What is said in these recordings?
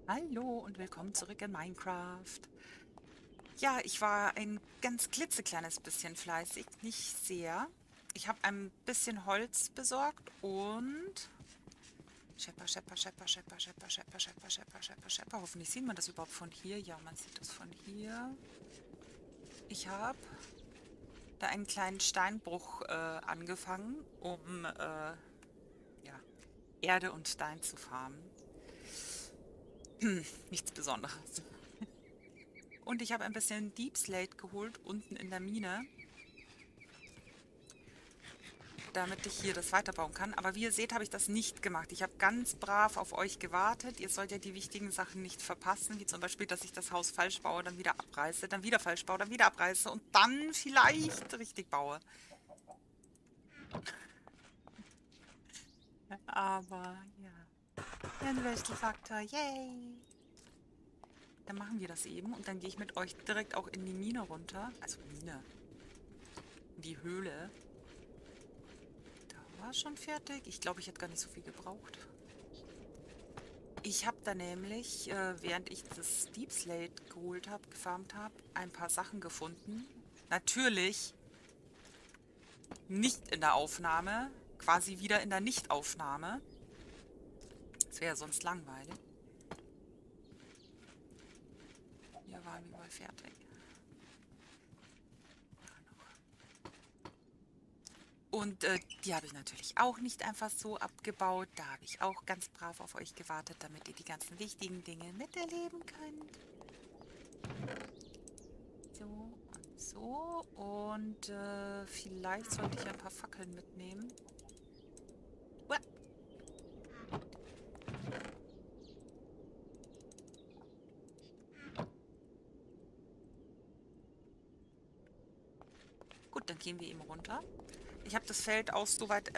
Hallo und willkommen zurück in Minecraft. Ja, ich war ein ganz klitzekleines bisschen fleißig, nicht sehr. Ich habe ein bisschen Holz besorgt und Schepper, Schepper, Schepper, Schepper, Schepper, Schepper, Schepper, Schepper, Schepper, Schepper. Hoffentlich sieht man das überhaupt von hier. Ja, man sieht das von hier. Ich habe da einen kleinen Steinbruch angefangen, um ja, Erde und Stein zu farmen. Nichts Besonderes. Und ich habe ein bisschen Deep Slate geholt unten in der Mine, damit ich hier das weiterbauen kann. Aber wie ihr seht, habe ich das nicht gemacht. Ich habe ganz brav auf euch gewartet. Ihr sollt ja die wichtigen Sachen nicht verpassen, wie zum Beispiel, dass ich das Haus falsch baue, dann wieder abreiße, dann wieder falsch baue, dann wieder abreiße und dann vielleicht richtig baue. Aber ja, ein Wächtelfaktor, yay! Dann machen wir das eben und dann gehe ich mit euch direkt auch in die Mine runter. Also Mine, in die Höhle. War schon fertig. Ich glaube, ich hätte gar nicht so viel gebraucht. Ich habe da nämlich, während ich das Deep Slate geholt habe, gefarmt habe, ein paar Sachen gefunden. Natürlich nicht in der Aufnahme, quasi wieder in der Nichtaufnahme. Das wäre ja sonst langweilig. Hier waren wir mal fertig. Und die habe ich natürlich auch nicht einfach so abgebaut. Da habe ich auch ganz brav auf euch gewartet, damit ihr die ganzen wichtigen Dinge miterleben könnt. So und so. Und vielleicht sollte ich ein paar Fackeln mitnehmen. Uah. Gut, dann gehen wir eben runter. Ich habe das Feld auch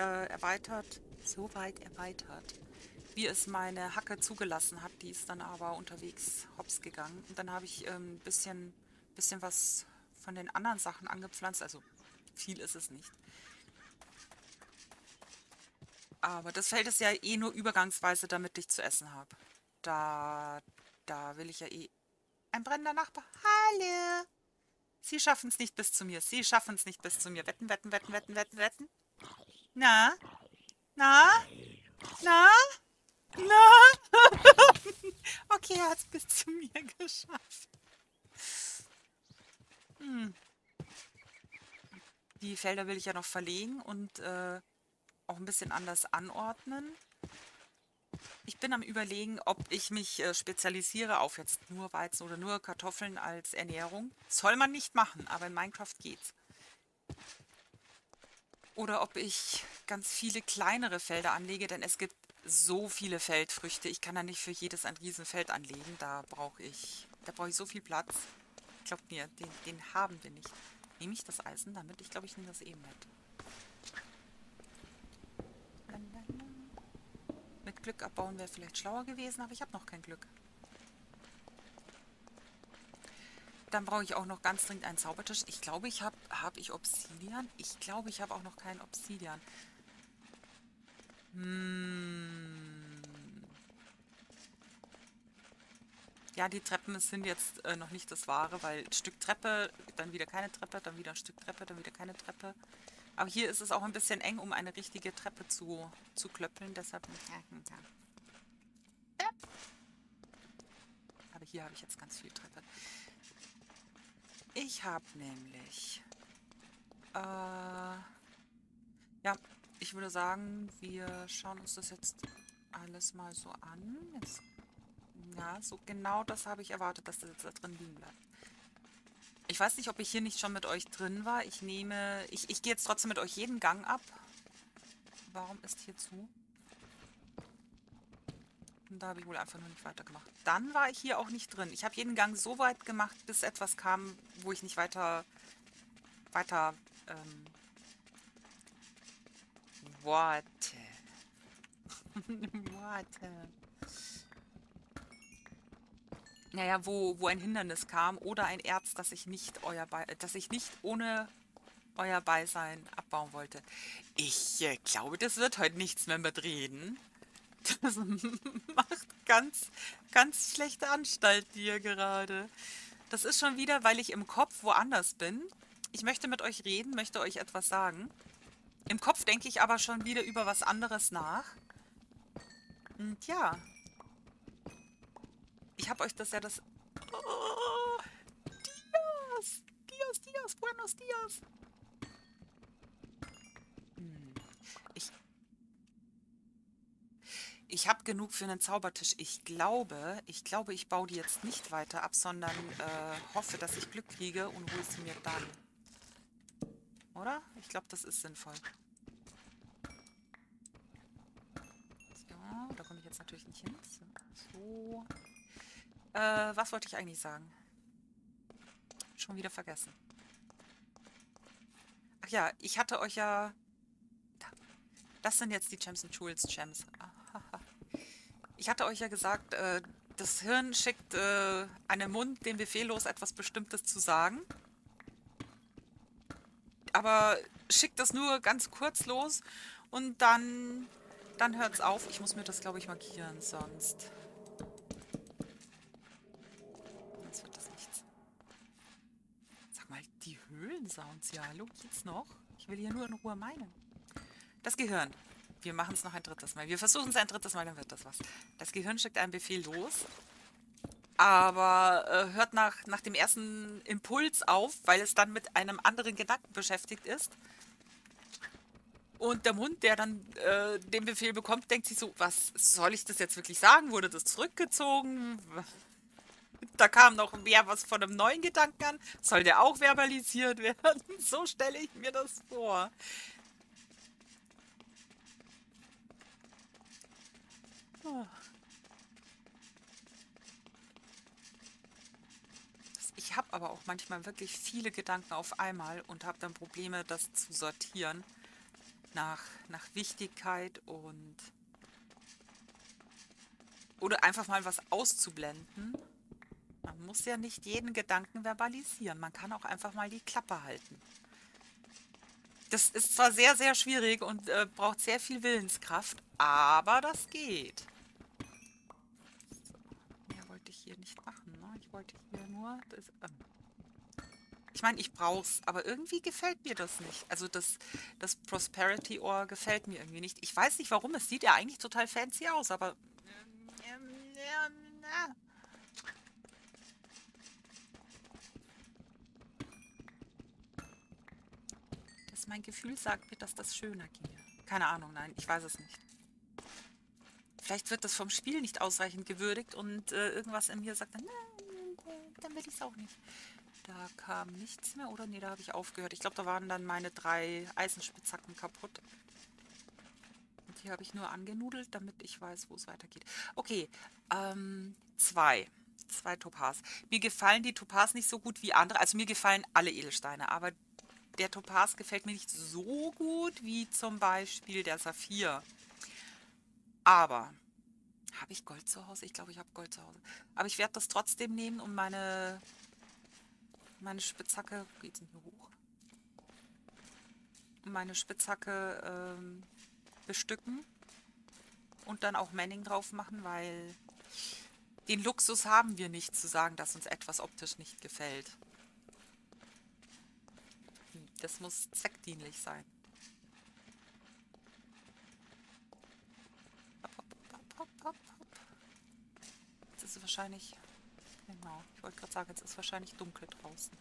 so weit erweitert, wie es meine Hacke zugelassen hat. Die ist dann aber unterwegs hops gegangen. Und dann habe ich bisschen was von den anderen Sachen angepflanzt. Also viel ist es nicht. Aber das Feld ist ja eh nur übergangsweise, damit ich zu essen habe. Da, da will ich ja eh... Ein brennender Nachbar. Hallo. Sie schaffen es nicht bis zu mir. Sie schaffen es nicht bis zu mir. Wetten, wetten, wetten, wetten, wetten, wetten. Na? Na? Na? Na? Okay, er hat es bis zu mir geschafft. Hm. Die Felder will ich ja noch verlegen und auch ein bisschen anders anordnen. Ich bin am Überlegen, ob ich mich spezialisiere auf jetzt nur Weizen oder nur Kartoffeln als Ernährung. Soll man nicht machen, aber in Minecraft geht's. Oder ob ich ganz viele kleinere Felder anlege, denn es gibt so viele Feldfrüchte. Ich kann da nicht für jedes ein Riesenfeld anlegen. Da brauche ich so viel Platz. Glaubt mir, den haben wir nicht. Nehme ich das Eisen damit? Ich glaube, ich nehme das eben mit. Mit Glück abbauen wäre vielleicht schlauer gewesen, aber ich habe noch kein Glück. Dann brauche ich auch noch ganz dringend einen Zaubertisch. Ich glaube, hab ich Obsidian? Ich glaube, ich habe auch noch keinen Obsidian. Hm. Ja, die Treppen sind jetzt noch nicht das Wahre, weil ein Stück Treppe, dann wieder keine Treppe, dann wieder ein Stück Treppe, dann wieder keine Treppe. Aber hier ist es auch ein bisschen eng, um eine richtige Treppe zu klöppeln. Deshalb. Aber hier habe ich jetzt ganz viel Treppe. Ich habe nämlich. Ja, ich würde sagen, wir schauen uns das jetzt alles mal so an. Jetzt, ja, so genau das habe ich erwartet, dass das jetzt da drin liegen bleibt. Ich weiß nicht, ob ich hier nicht schon mit euch drin war. Ich gehe jetzt trotzdem mit euch jeden Gang ab. Warum ist hier zu? Und da habe ich wohl einfach nur nicht weitergemacht. Dann war ich hier auch nicht drin. Ich habe jeden Gang so weit gemacht, bis etwas kam, wo ich nicht weiter, warte. Warte. Naja, wo ein Hindernis kam oder ein Erz, das ich nicht ohne euer Beisein abbauen wollte. Ich glaube, das wird heute nichts mehr mit reden. Das macht ganz schlechte Anstalt dir gerade. Das ist schon wieder, weil ich im Kopf woanders bin. Ich möchte mit euch reden, möchte euch etwas sagen. Im Kopf denke ich aber schon wieder über was anderes nach. Und ja, ich habe euch das ja das... Oh, Dias! Dias, Dias, buenos Dias! Hm. Ich, ich habe genug für einen Zaubertisch. Ich baue die jetzt nicht weiter ab, sondern hoffe, dass ich Glück kriege und hole sie mir dann. Oder? Ich glaube, das ist sinnvoll. So, da komme ich jetzt natürlich nicht hin. So. Was wollte ich eigentlich sagen? Schon wieder vergessen. Ach ja, ich hatte euch ja... Das sind jetzt die Gems and Jewels Gems. Ahaha. Ich hatte euch ja gesagt, das Hirn schickt einem Mund den Befehl los, etwas Bestimmtes zu sagen. Aber schickt das nur ganz kurz los und dann hört es auf. Ich muss mir das, glaube ich, markieren, sonst wird das nichts. Sag mal, die Höhlensounds, ja, hallo, geht's noch? Ich will hier nur in Ruhe meinen. Das Gehirn. Wir machen es noch ein drittes Mal. Wir versuchen es ein drittes Mal, dann wird das was. Das Gehirn schickt einen Befehl los, aber hört nach dem ersten Impuls auf, weil es dann mit einem anderen Gedanken beschäftigt ist. Und der Mund, der dann den Befehl bekommt, denkt sich so, was soll ich das jetzt wirklich sagen? Wurde das zurückgezogen? Da kam noch mehr was von einem neuen Gedanken an. Soll der auch verbalisiert werden? So stelle ich mir das vor. Oh. Ich habe aber auch manchmal wirklich viele Gedanken auf einmal und habe dann Probleme, das zu sortieren nach Wichtigkeit und oder einfach mal was auszublenden. Man muss ja nicht jeden Gedanken verbalisieren. Man kann auch einfach mal die Klappe halten. Das ist zwar sehr, sehr schwierig und braucht sehr viel Willenskraft, aber das geht. So, mehr wollte ich hier nicht machen, ne? Ich wollte hier nur... ich meine, ich brauch's, aber irgendwie gefällt mir das nicht. Also das Prosperity Ohr gefällt mir irgendwie nicht. Ich weiß nicht warum, es sieht ja eigentlich total fancy aus, aber... Mein Gefühl sagt mir, dass das schöner ginge. Keine Ahnung, nein, ich weiß es nicht. Vielleicht wird das vom Spiel nicht ausreichend gewürdigt und irgendwas in mir sagt dann, dann will ich es auch nicht. Da kam nichts mehr, oder? Nee, da habe ich aufgehört. Ich glaube, da waren dann meine 3 Eisenspitzhacken kaputt. Und hier habe ich nur angenudelt, damit ich weiß, wo es weitergeht. Okay, 2. 2 Topaz. Mir gefallen die Topaz nicht so gut wie andere. Also mir gefallen alle Edelsteine, aber der Topaz gefällt mir nicht so gut wie zum Beispiel der Saphir. Aber, habe ich Gold zu Hause? Ich glaube, ich habe Gold zu Hause. Aber ich werde das trotzdem nehmen, um meine Spitzhacke, wo geht's denn hier hoch? Um meine Spitzhacke bestücken und dann auch Manning drauf machen, weil den Luxus haben wir nicht zu sagen, dass uns etwas optisch nicht gefällt. Das muss zweckdienlich sein. Hopp, hopp, hopp, hopp, hopp, hopp. Jetzt ist es wahrscheinlich... Genau, ich wollte gerade sagen, jetzt ist wahrscheinlich dunkel draußen.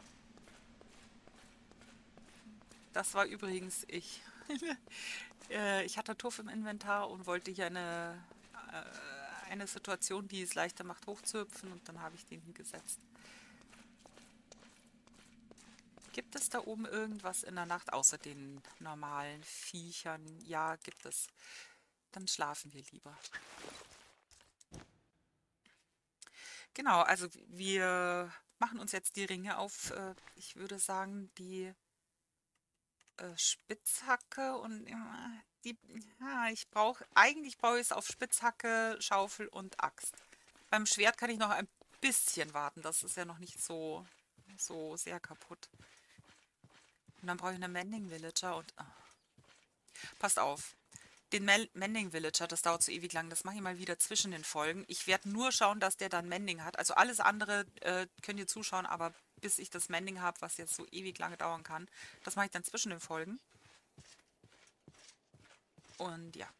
Das war übrigens ich. Ich hatte Tuff im Inventar und wollte hier eine Situation, die es leichter macht, hochzuhüpfen, und dann habe ich den hingesetzt. Gibt es da oben irgendwas in der Nacht, außer den normalen Viechern? Ja, gibt es. Dann schlafen wir lieber. Genau, also wir machen uns jetzt die Ringe auf, ich würde sagen, die Spitzhacke und eigentlich brauche ich es auf Spitzhacke, Schaufel und Axt. Beim Schwert kann ich noch ein bisschen warten, das ist ja noch nicht so sehr kaputt. Und dann brauche ich eine Mending Villager und passt auf. den Mending Villager, das dauert so ewig lang. Das mache ich mal wieder zwischen den Folgen. Ich werde nur schauen, dass der dann Mending hat. Also alles andere könnt ihr zuschauen, aber bis ich das Mending habe, was jetzt so ewig lange dauern kann, das mache ich dann zwischen den Folgen. Und ja.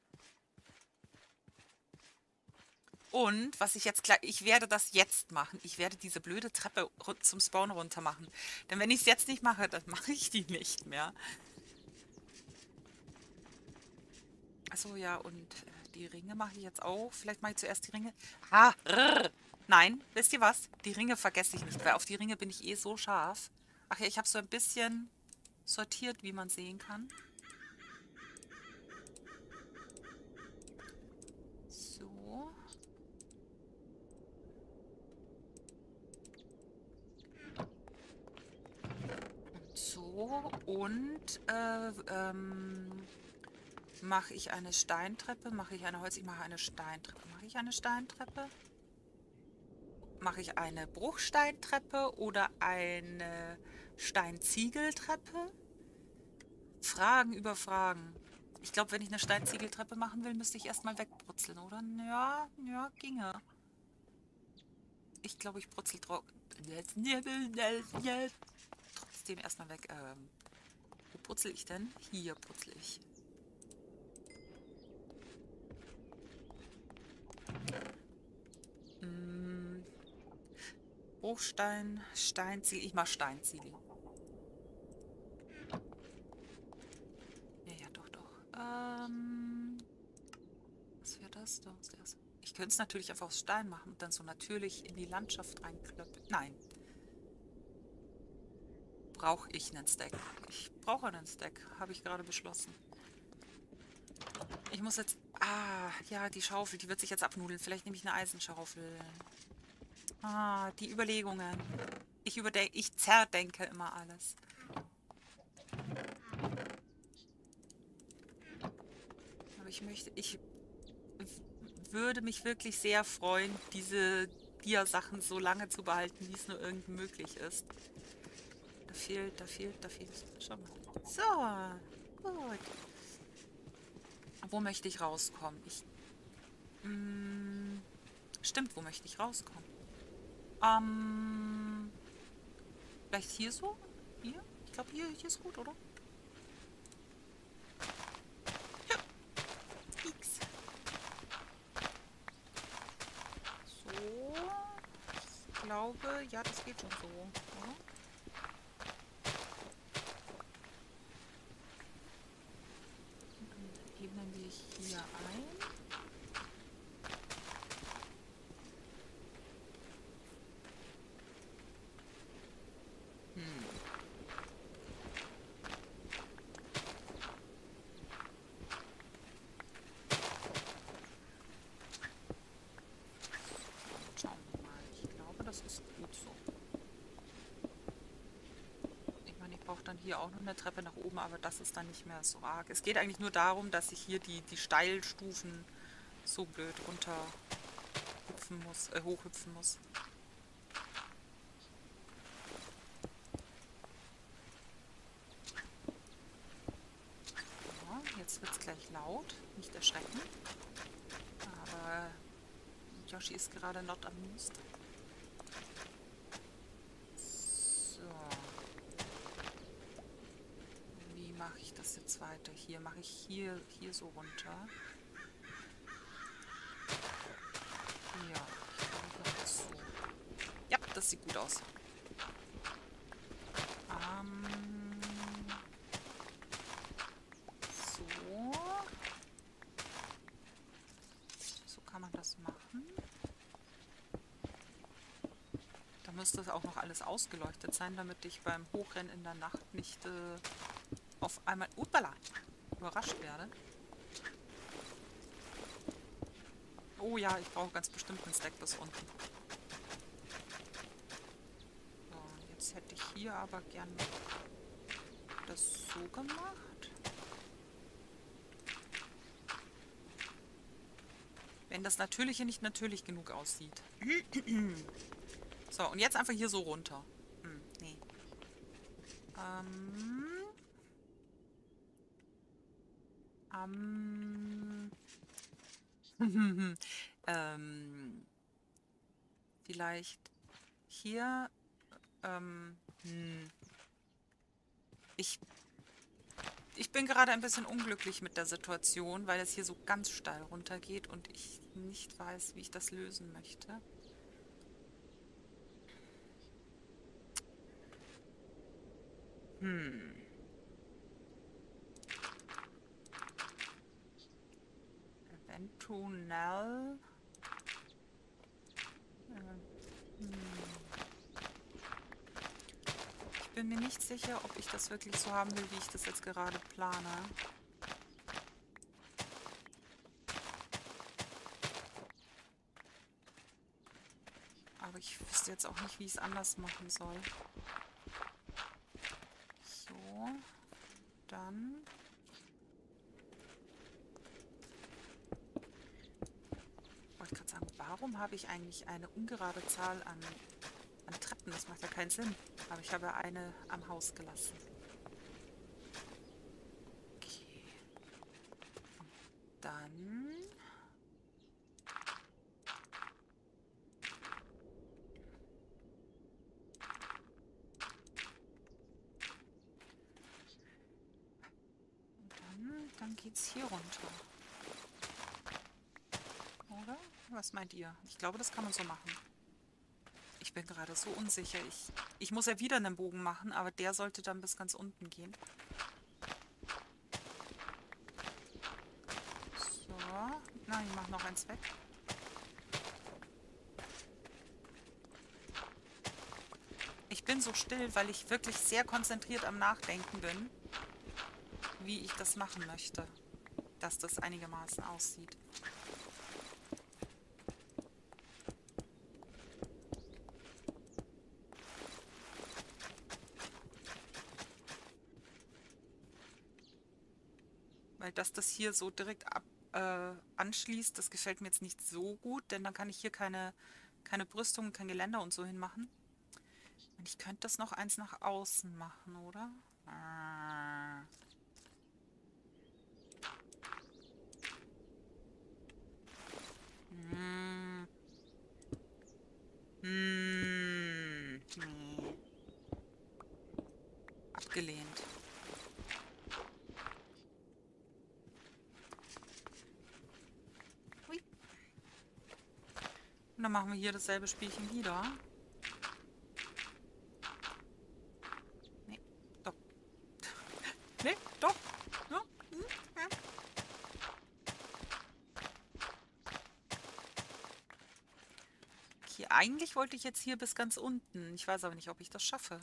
Und was ich jetzt gleich, ich werde das jetzt machen. Ich werde diese blöde Treppe zum Spawn runter machen. Denn wenn ich es jetzt nicht mache, dann mache ich die nicht mehr. Achso, ja, und die Ringe mache ich jetzt auch. Vielleicht mache ich zuerst die Ringe. Ah, rrr. Nein, wisst ihr was? Die Ringe vergesse ich nicht, weil auf die Ringe bin ich eh so scharf. Ach ja, ich habe so ein bisschen sortiert, wie man sehen kann. So. So. Und mache ich eine Steintreppe? Mache ich eine Holz? Ich mache eine Steintreppe. Mache ich eine Steintreppe? Mache ich eine Bruchsteintreppe oder eine Steinziegeltreppe? Fragen über Fragen. Ich glaube, wenn ich eine Steinziegeltreppe machen will, müsste ich erstmal wegbrutzeln, oder? Ja, ja, ginge. Ich glaube, ich brutzel trotzdem erstmal weg. Wo brutzel ich denn? Hier brutzel ich. Bruchstein, Steinziegel. Ich mache Steinziegel. Ja, ja, doch, doch. Was wäre das? Ich könnte es natürlich einfach aus Stein machen und dann so natürlich in die Landschaft reinklöppen. Nein. Brauche ich einen Stack? Ich brauche einen Stack, habe ich gerade beschlossen. Ich muss jetzt... Ah, ja, die Schaufel, die wird sich jetzt abnudeln. Vielleicht nehme ich eine Eisenschaufel. Ah, die Überlegungen. Ich zerdenke immer alles. Aber ich würde mich wirklich sehr freuen, diese Dia-Sachen so lange zu behalten, wie es nur irgend möglich ist. Da fehlt. Schau mal. So, gut. Wo möchte ich rauskommen? Stimmt, wo möchte ich rauskommen? Vielleicht hier so? Hier? Ich glaube, hier ist gut, oder? Ja. X. So. Ich glaube, ja, das geht schon so, oder? Dann ebnen wir hier ein. Schauen wir mal. Ich glaube, das ist gut so. Ich meine, ich brauche dann hier auch noch eine Treppe nach oben, aber das ist dann nicht mehr so arg. Es geht eigentlich nur darum, dass ich hier die Steilstufen so blöd hochhüpfen muss. Ja, jetzt wird es gleich laut. Nicht erschrecken. Aber Yoshi ist gerade not amused. So. Wie mache ich das jetzt weiter? Hier mache ich hier so runter. Ja, ich glaube, ich mache das so. Ja, das sieht gut aus. So. So kann man das machen. Da müsste auch noch alles ausgeleuchtet sein, damit ich beim Hochrennen in der Nacht nicht auf einmal überrascht werde. Oh ja, ich brauche ganz bestimmt einen Stack bis unten. So, jetzt hätte ich hier aber gern das so gemacht. Wenn das Natürliche nicht natürlich genug aussieht. So, und jetzt einfach hier so runter. Nee. ähm, vielleicht hier. Hm. Ich, ich bin gerade ein bisschen unglücklich mit der Situation, weil es hier so ganz steil runtergeht und ich nicht weiß, wie ich das lösen möchte. Hm. Eventuell. Hm. Ich bin mir nicht sicher, ob ich das wirklich so haben will, wie ich das jetzt gerade plane. Aber ich wüsste jetzt auch nicht, wie ich es anders machen soll. So, dann. Ich wollte gerade sagen, warum habe ich eigentlich eine ungerade Zahl an Treppen? Das macht ja keinen Sinn. Aber ich habe ja eine am Haus gelassen. Okay. Dann. Dann geht's hier runter. Oder? Was meint ihr? Ich glaube, das kann man so machen. Ich bin gerade so unsicher. Ich muss ja wieder einen Bogen machen, aber der sollte dann bis ganz unten gehen. So. Na, ich mache noch eins weg. Ich bin so still, weil ich wirklich sehr konzentriert am Nachdenken bin, wie ich das machen möchte, dass das einigermaßen aussieht. Weil dass das hier so direkt anschließt, das gefällt mir jetzt nicht so gut, denn dann kann ich hier keine Brüstung, kein Geländer und so hinmachen. Und ich könnte das noch eins nach außen machen, oder? Hm. Nee. Abgelehnt. Hui. Und dann machen wir hier dasselbe Spielchen wieder. Nee, doch. Nee, doch. Ja. Ja. Okay, eigentlich wollte ich jetzt hier bis ganz unten. Ich weiß aber nicht, ob ich das schaffe.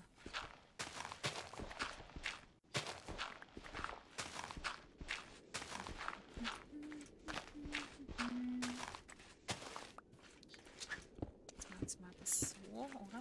Jetzt mal das so, oder?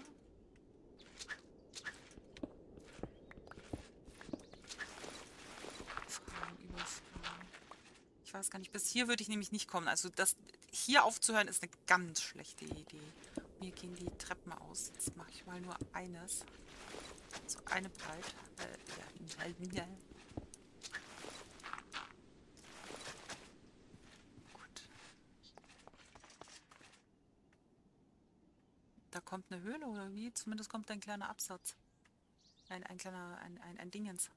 Fragen über Fragen. Ich weiß gar nicht, bis hier würde ich nämlich nicht kommen. Also das hier aufzuhören ist eine ganz schlechte Idee. Mir gehen die Treppen aus. Jetzt mache ich mal nur eines. So eine breit. Ja. Gut. Da kommt eine Höhle oder wie? Zumindest kommt ein kleiner Absatz. Ein kleiner, ein Dingens.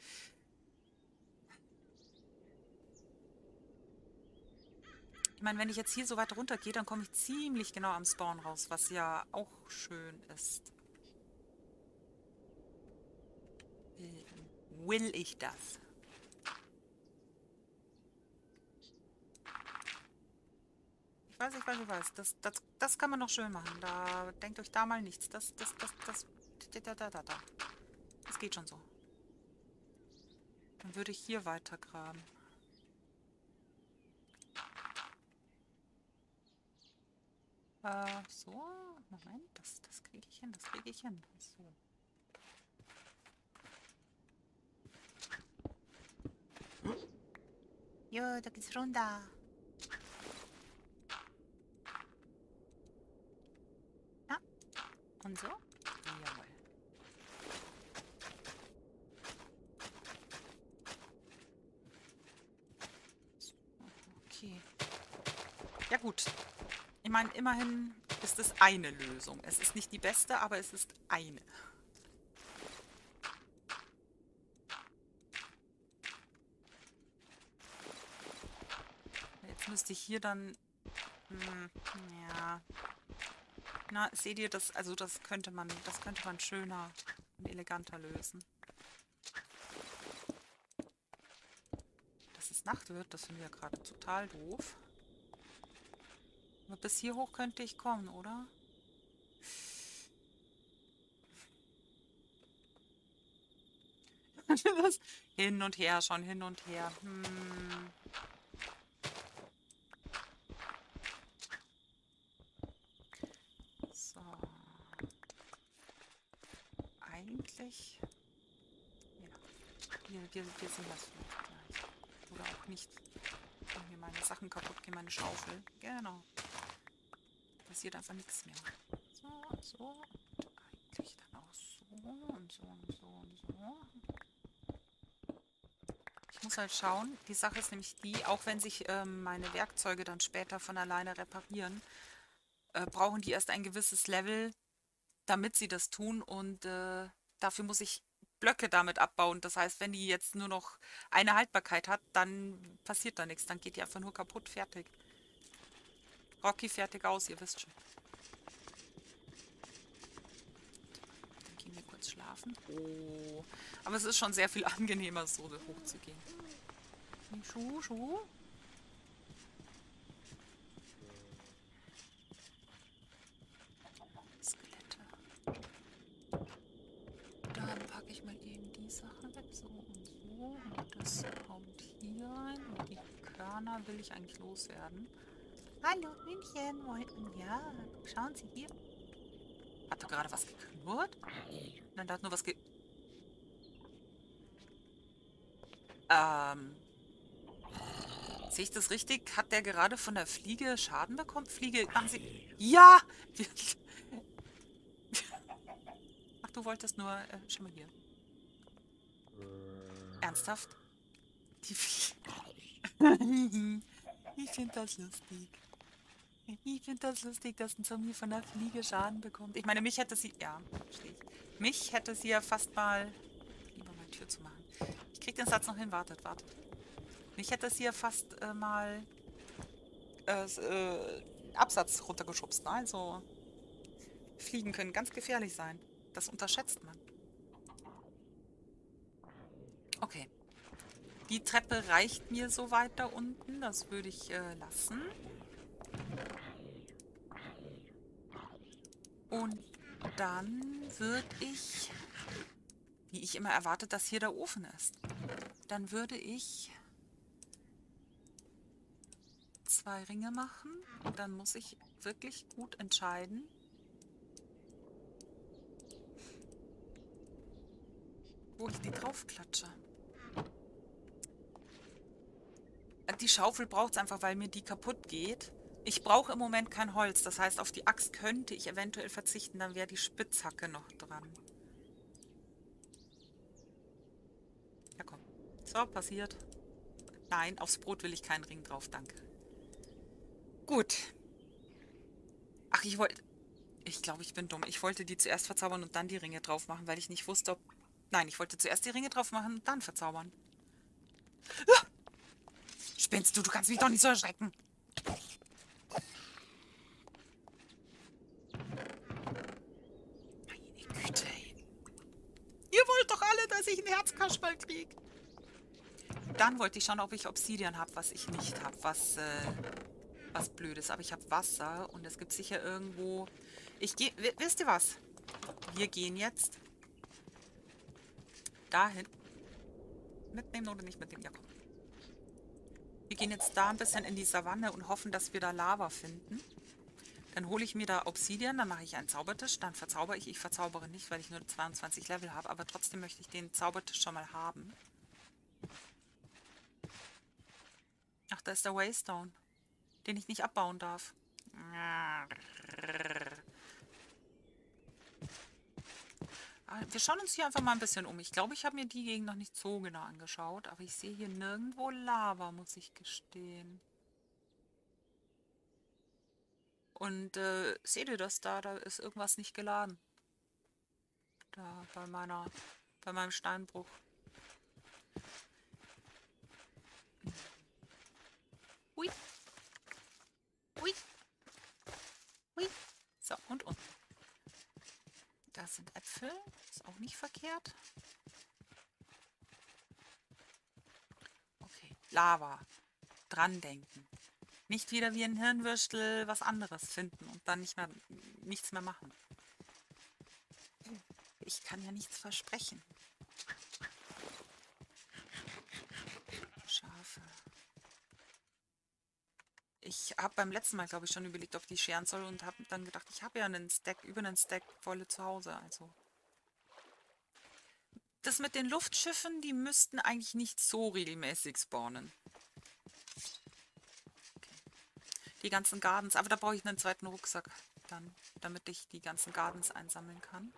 Ich meine, wenn ich jetzt hier so weit runter gehe, dann komme ich ziemlich genau am Spawn raus, was ja auch schön ist. Will ich das? Ich weiß. Das kann man noch schön machen. Da denkt euch da mal nichts. Das geht schon so. Dann würde ich hier weiter graben. So. Moment, das kriege ich hin. Das kriege ich hin. So. Jo, da geht's runter. Ja. Und so? Jawohl. gut. Ich meine, immerhin ist es eine Lösung. Es ist nicht die beste, aber es ist eine. Jetzt müsste ich hier dann... Hm, ja. Na, seht ihr das? Also das könnte man schöner und eleganter lösen. Dass es Nacht wird, das finden wir gerade total doof. Aber bis hier hoch könnte ich kommen, oder? Das hin und her, schon hin und her. So. Eigentlich... Ja. Wir sehen das vielleicht gleich. Oder auch nicht. Wenn mir meine Sachen kaputt gehen, meine Schaufel. Genau. Passiert einfach nichts mehr. So und so. Und eigentlich dann auch so und so und so und so. Ich muss halt schauen. Die Sache ist nämlich die, auch wenn sich meine Werkzeuge dann später von alleine reparieren, brauchen die erst ein gewisses Level, damit sie das tun. Und dafür muss ich Blöcke damit abbauen. Das heißt, wenn die jetzt nur noch eine Haltbarkeit hat, dann passiert da nichts. Dann geht die einfach nur kaputt, fertig. Rocky fertig aus, ihr wisst schon. Dann gehen wir kurz schlafen. Oh. Aber es ist schon sehr viel angenehmer, so hochzugehen. Schuh. Skelette. Dann packe ich mal eben die Sachen weg. So und so. Und das kommt hier rein. Und die Körner will ich eigentlich loswerden. Hallo, Hühnchen. Ja, schauen Sie hier. Hat da gerade was geknurrt? Nein, da hat nur was sehe ich das richtig? Hat der gerade von der Fliege Schaden bekommen? Fliege, machen Sie... Ja! Ach, du wolltest nur... schau mal hier. Ernsthaft? Die Fliege... Ich finde das lustig. Ich finde das lustig, dass ein Zombie von der Fliege Schaden bekommt. Ich meine, mich hätte sie... Ja, verstehe ich. Mich hätte sie ja fast mal... Lieber mal Tür zu machen. Ich krieg den Satz noch hin. Wartet. Mich hätte sie ja fast mal... Absatz runtergeschubst. Ne? Also... Fliegen können ganz gefährlich sein. Das unterschätzt man. Okay. Die Treppe reicht mir so weit da unten. Das würde ich lassen. Und dann würde ich, wie ich immer erwartet, dass hier der Ofen ist. Dann würde ich 2 Ringe machen. Und dann muss ich wirklich gut entscheiden, wo ich die draufklatsche. Die Schaufel braucht es einfach, weil mir die kaputt geht. Ich brauche im Moment kein Holz. Das heißt, auf die Axt könnte ich eventuell verzichten. Dann wäre die Spitzhacke noch dran. Ja, komm. So, passiert. Nein, aufs Brot will ich keinen Ring drauf, danke. Gut. Ach, ich wollte... Ich glaube, ich bin dumm. Ich wollte die zuerst verzaubern und dann die Ringe drauf machen, weil ich nicht wusste, ob... Nein, ich wollte zuerst die Ringe drauf machen und dann verzaubern. Ah! Spinnst du? Du kannst mich doch nicht so erschrecken. Meine Güte, ey. Ihr wollt doch alle, dass ich ein Herzkasperl krieg. Dann wollte ich schauen, ob ich Obsidian habe, was ich nicht habe. Was blöd ist. Aber ich habe Wasser und es gibt sicher irgendwo... Ich gehe... Wisst ihr was? Wir gehen jetzt dahin. Mitnehmen oder nicht mitnehmen? Ja, komm. Wir gehen jetzt da ein bisschen in die Savanne und hoffen, dass wir da Lava finden. Dann hole ich mir da Obsidian, dann mache ich einen Zaubertisch, dann verzaubere ich. Ich verzaubere nicht, weil ich nur 22 Level habe, aber trotzdem möchte ich den Zaubertisch schon mal haben. Ach, da ist der Waystone, den ich nicht abbauen darf. Wir schauen uns hier einfach mal ein bisschen um. Ich glaube, ich habe mir die Gegend noch nicht so genau angeschaut, aber ich sehe hier nirgendwo Lava, muss ich gestehen. Und seht ihr das da? Da ist irgendwas nicht geladen. Da bei meinem Steinbruch. Hui, hui, hui. So, und unten. Das sind Äpfel. Ist auch nicht verkehrt. Okay, Lava. Dran denken. Nicht wieder wie ein Hirnwürstel was anderes finden und dann nichts mehr machen. Ich kann ja nichts versprechen. Schafe. Ich habe beim letzten Mal, glaube ich, schon überlegt, ob ich die scheren soll und habe dann gedacht, ich habe ja über einen Stack Wolle zu Hause. Also das mit den Luftschiffen, die müssten eigentlich nicht so regelmäßig spawnen. Die ganzen Gardens, aber da brauche ich einen zweiten Rucksack dann, damit ich die ganzen Gardens einsammeln kann.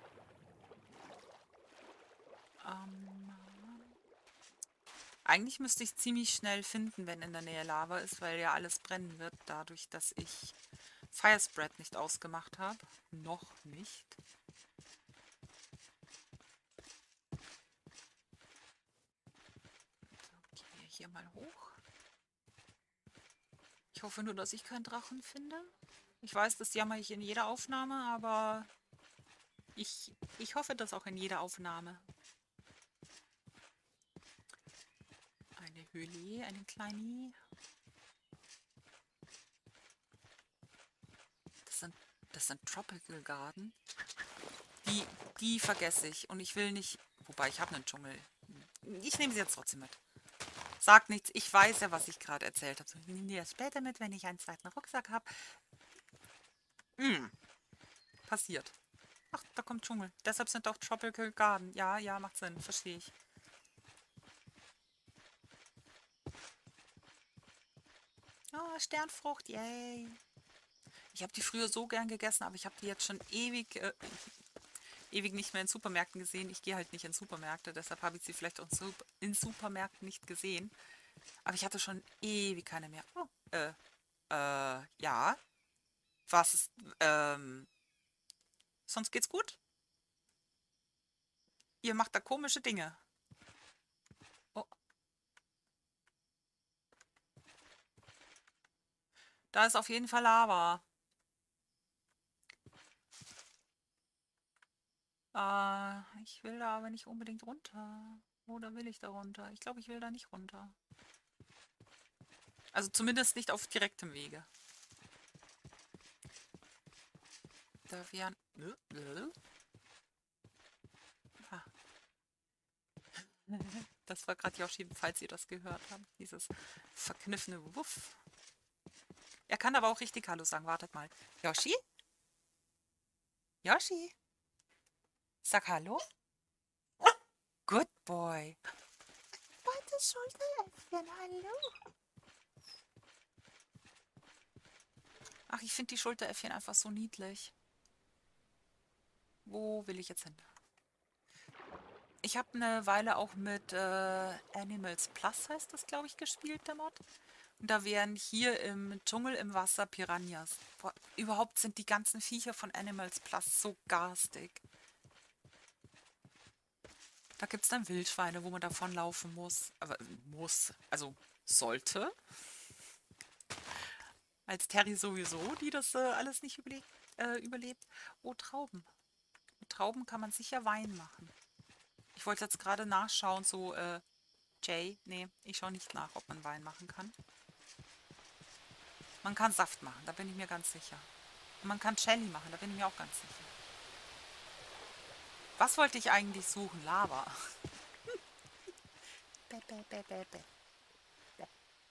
Eigentlich müsste ich ziemlich schnell finden, wenn in der Nähe Lava ist, weil ja alles brennen wird, dadurch, dass ich Firespread nicht ausgemacht habe. Noch nicht. So, gehen wir hier mal hoch. Ich hoffe nur, dass ich keinen Drachen finde. Ich weiß, das jammer ich in jeder Aufnahme, aber ich hoffe das auch in jeder Aufnahme. Eine Höhle, eine kleine. Das sind Tropical Garden. Die vergesse ich. Und ich will nicht. Wobei, ich habe einen Dschungel. Ich nehme sie jetzt trotzdem mit. Sagt nichts. Ich weiß ja, was ich gerade erzählt habe. Ich nehme die erst später mit, wenn ich einen zweiten Rucksack habe. Passiert. Ach, da kommt Dschungel. Deshalb sind auch Tropical Garden. Ja, ja, macht Sinn. Verstehe ich. Ah, Sternfrucht. Yay. Ich habe die früher so gern gegessen, aber ich habe die jetzt schon ewig nicht mehr in Supermärkten gesehen. Ich gehe halt nicht in Supermärkte, deshalb habe ich sie vielleicht auch in Supermärkten nicht gesehen. Aber ich hatte schon ewig keine mehr. Oh, ja. Was ist, sonst geht's gut? Ihr macht da komische Dinge. Oh, da ist auf jeden Fall Lava. Ich will da aber nicht unbedingt runter. Oder will ich da runter? Ich glaube, ich will da nicht runter. Also zumindest nicht auf direktem Wege. Da wären... Ah. Das war gerade Yoshi, falls ihr das gehört habt. Dieses verkniffene Wuff. Er kann aber auch richtig Hallo sagen. Wartet mal. Yoshi? Yoshi? Sag Hallo. Good boy. Warte, Schulteräffchen, hallo. Ach, ich finde die Schulteräffchen einfach so niedlich. Wo will ich jetzt hin? Ich habe eine Weile auch mit Animals Plus, heißt das, glaube ich, gespielt, der Mod. Und da wären hier im Dschungel im Wasser Piranhas. Boah, überhaupt sind die ganzen Viecher von Animals Plus so garstig. Da gibt es dann Wildschweine, wo man davonlaufen muss. Aber also sollte. Als Terry sowieso, die das alles nicht überlebt. Oh, Trauben. Mit Trauben kann man sicher Wein machen. Ich wollte jetzt gerade nachschauen, so, Jay, nee, ich schaue nicht nach, ob man Wein machen kann. Man kann Saft machen, da bin ich mir ganz sicher. Und man kann Jelly machen, da bin ich mir auch ganz sicher. Was wollte ich eigentlich suchen? Lava. Bäh, bäh, bäh, bäh, bäh. Bäh.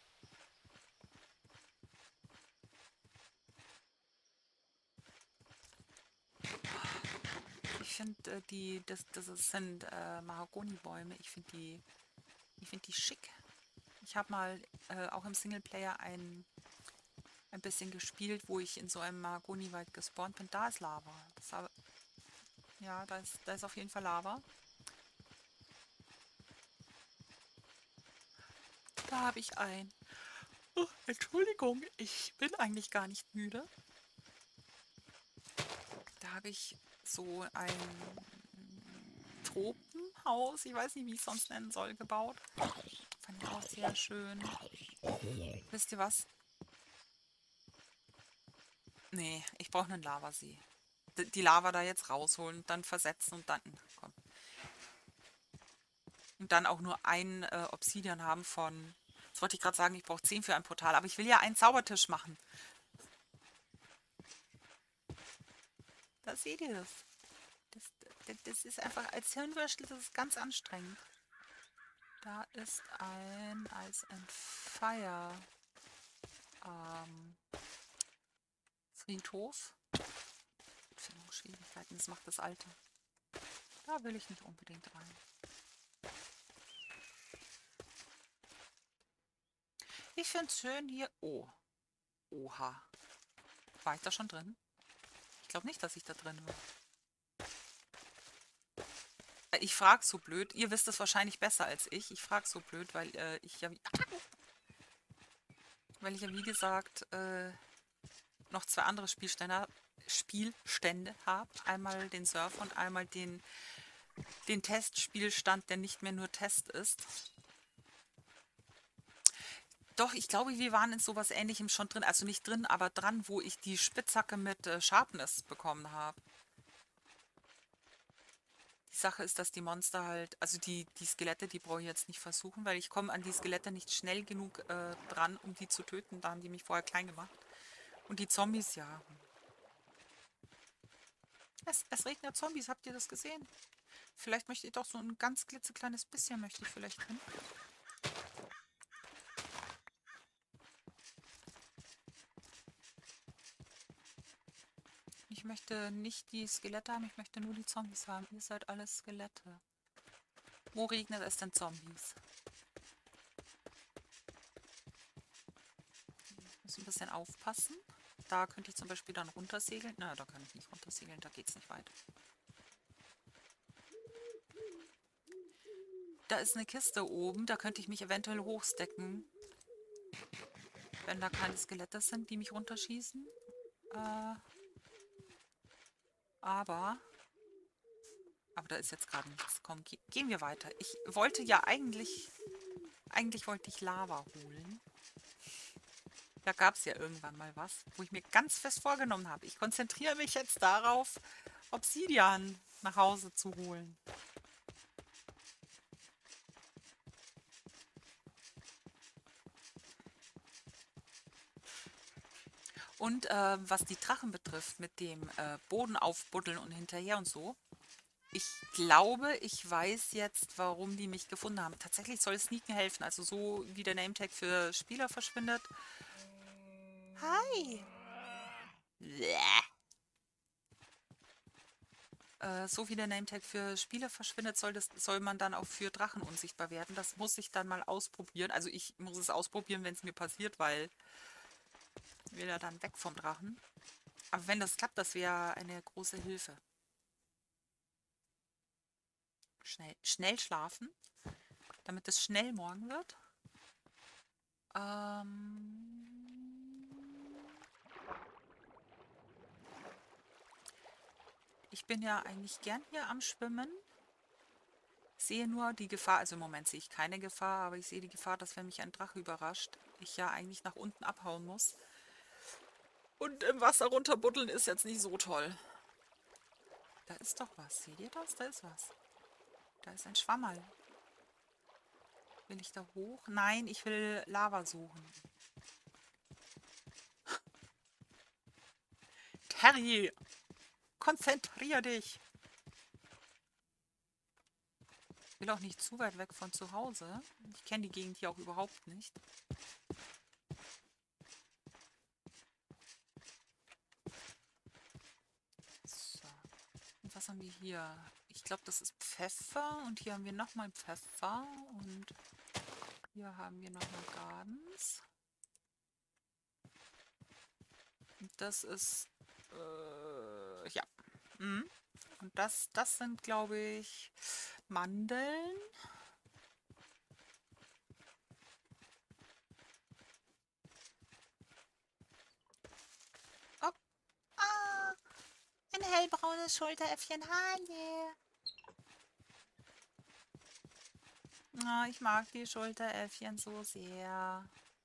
Ich finde, das sind Mahagonibäume. Ich finde die schick. Ich habe mal auch im Singleplayer ein bisschen gespielt, wo ich in so einem Mahagoniwald gespawnt bin. Da ist Lava. Ja, da ist auf jeden Fall Lava. Da habe ich ein. Oh, Entschuldigung, ich bin eigentlich gar nicht müde. Hier habe ich so ein Tropenhaus, ich weiß nicht, wie ich es sonst nennen soll, gebaut. Fand ich auch sehr schön. Wisst ihr was? Nee, ich brauche einen Lavasee. Die Lava da jetzt rausholen, dann versetzen und dann... Komm. Und dann auch nur ein Obsidian haben von... Jetzt wollte ich gerade sagen, ich brauche 10 für ein Portal, aber ich will ja einen Zaubertisch machen. Da seht ihr das. Das ist einfach als Hirnwäschel, das ist ganz anstrengend. Da ist ein Ice and Fire Friedhof. Findungsschwierigkeiten, das macht das Alte. Da will ich nicht unbedingt rein. Ich finde es schön hier. Oh. Oha. War ich da schon drin? Ich glaube nicht, dass ich da drin war. Ich frage so blöd. Ihr wisst es wahrscheinlich besser als ich. Ich frage so blöd, weil ich ja wie gesagt noch 2 andere Spielstände habe. Einmal den Surfer und einmal den Testspielstand, der nicht mehr nur Test ist. Doch, ich glaube, wir waren in sowas Ähnlichem schon drin. Also nicht drin, aber dran, wo ich die Spitzhacke mit Sharpness bekommen habe. Die Sache ist, dass die Monster halt, also die Skelette, die brauche ich jetzt nicht versuchen, weil ich komme an die Skelette nicht schnell genug dran, um die zu töten. Da haben die mich vorher klein gemacht. Und die Zombies, ja. Es regnet Zombies, habt ihr das gesehen? Vielleicht möchte ich doch so ein ganz klitzekleines bisschen möchte ich vielleicht hin. Ich möchte nicht die Skelette haben, ich möchte nur die Zombies haben. Ihr seid alles Skelette. Wo regnet es denn Zombies? Ich muss ein bisschen aufpassen. Da könnte ich zum Beispiel dann runtersegeln. Na, da kann ich nicht runtersegeln, da geht es nicht weit. Da ist eine Kiste oben, da könnte ich mich eventuell hochstecken. Wenn da keine Skelette sind, die mich runterschießen. Aber da ist jetzt gerade nichts. Komm, gehen wir weiter. Ich wollte ja eigentlich wollte ich Lava holen. Da gab es ja irgendwann mal was, wo ich mir ganz fest vorgenommen habe. Ich konzentriere mich jetzt darauf, Obsidian nach Hause zu holen. Und was die Drachen betrifft, mit dem Boden aufbuddeln und hinterher und so. Ich glaube, ich weiß jetzt, warum die mich gefunden haben. Tatsächlich soll Sneaken helfen. Also so wie der Nametag für Spieler verschwindet. Hi! So wie der Nametag für Spieler verschwindet, soll man dann auch für Drachen unsichtbar werden. Das muss ich dann mal ausprobieren. Also ich muss es ausprobieren, wenn es mir passiert, weil ich will ja dann weg vom Drachen. Aber wenn das klappt, das wäre eine große Hilfe. Schnell schlafen, damit es schnell morgen wird. Ich bin ja eigentlich gern hier am Schwimmen. Sehe nur die Gefahr, also im Moment sehe ich keine Gefahr, aber ich sehe die Gefahr, dass wenn mich ein Drache überrascht, ich ja eigentlich nach unten abhauen muss. Und im Wasser runterbuddeln ist jetzt nicht so toll. Da ist doch was. Seht ihr das? Da ist was. Da ist ein Schwammerl. Will ich da hoch? Nein, ich will Lava suchen. Terry, konzentrier dich. Ich will auch nicht zu weit weg von zu Hause. Ich kenne die Gegend hier auch überhaupt nicht. So. Und was haben wir hier? Ich glaube, das ist Pfeffer. Und hier haben wir nochmal Pfeffer. Und hier haben wir nochmal Gardens. Und das ist... ja. Mhm. Und das sind, glaube ich, Mandeln. Oh, ein hellbraunes Schulteräffchen. Hallo. Ah, ich mag die Schulteräffchen so sehr.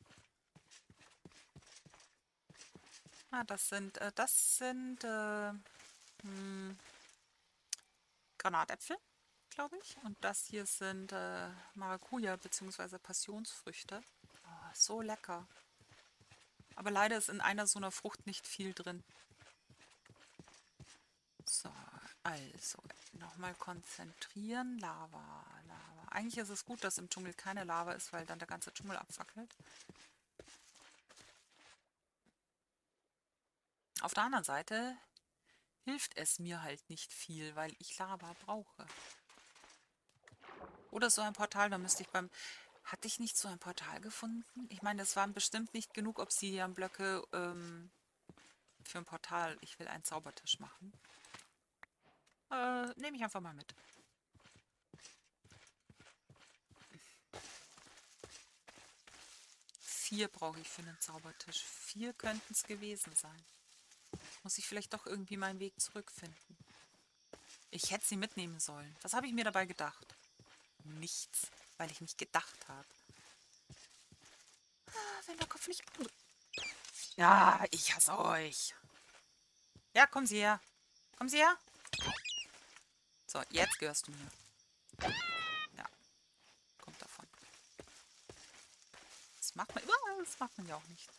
Ah, das sind Granatäpfel, glaube ich. Und das hier sind Maracuja bzw. Passionsfrüchte. Oh, so lecker. Aber leider ist in einer so einer Frucht nicht viel drin. So, also nochmal konzentrieren. Lava, Lava. Eigentlich ist es gut, dass im Dschungel keine Lava ist, weil dann der ganze Dschungel abfackelt. Auf der anderen Seite hilft es mir halt nicht viel, weil ich Lava brauche. Oder so ein Portal, da müsste ich beim... Hatte ich nicht so ein Portal gefunden? Ich meine, das waren bestimmt nicht genug Obsidianblöcke für ein Portal. Ich will einen Zaubertisch machen. Nehme ich einfach mal mit. 4 brauche ich für einen Zaubertisch. 4 könnten es gewesen sein. Muss ich vielleicht doch irgendwie meinen Weg zurückfinden. Ich hätte sie mitnehmen sollen. Was habe ich mir dabei gedacht? Nichts, weil ich nicht gedacht habe. Ah, wenn der Kopf nicht... Ja, ich hasse euch. Ja, kommen Sie her. Kommen Sie her. So, jetzt gehörst du mir. Ja, kommt davon. Das macht man ja auch nicht.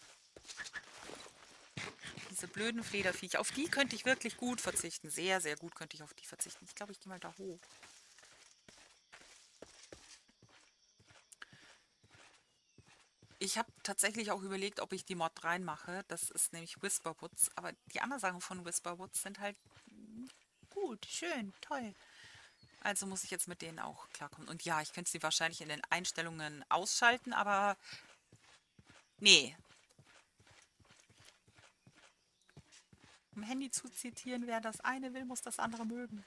Diese blöden Flederviecher, auf die könnte ich wirklich gut verzichten. Sehr, sehr gut könnte ich auf die verzichten. Ich glaube, ich gehe mal da hoch. Ich habe tatsächlich auch überlegt, ob ich die Mod reinmache. Das ist nämlich Whisperwoods. Aber die anderen Sachen von Whisperwoods sind halt gut, schön, toll. Also muss ich jetzt mit denen auch klarkommen. Und ja, ich könnte sie wahrscheinlich in den Einstellungen ausschalten, aber nee. Um Handy zu zitieren, wer das eine will, muss das andere mögen.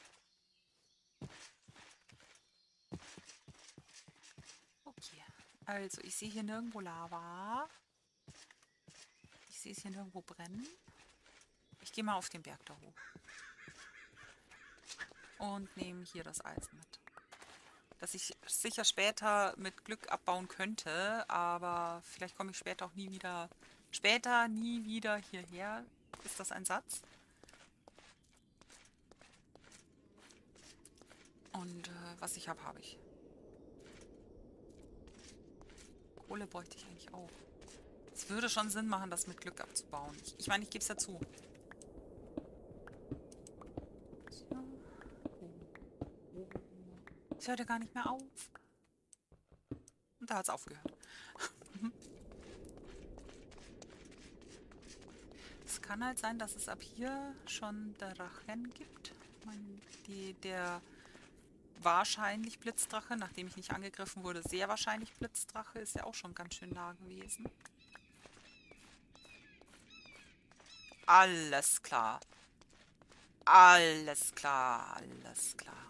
Okay, also ich sehe hier nirgendwo Lava. Ich sehe es hier nirgendwo brennen. Ich gehe mal auf den Berg da hoch. Und nehme hier das Eisen mit. Das ich sicher später mit Glück abbauen könnte, aber vielleicht komme ich später auch nie wieder... Später nie wieder hierher. Ist das ein Satz? Und was ich habe, habe ich. Kohle bräuchte ich eigentlich auch. Es würde schon Sinn machen, das mit Glück abzubauen. Ich meine, ich gebe es ja zu. Es hört ja gar nicht mehr auf. Und da hat es aufgehört. Es kann halt sein, dass es ab hier schon Drachen gibt. Der wahrscheinlich Blitzdrache, nachdem ich nicht angegriffen wurde, sehr wahrscheinlich Blitzdrache, ist ja auch schon ganz schön nah gewesen. Alles klar. Alles klar, alles klar.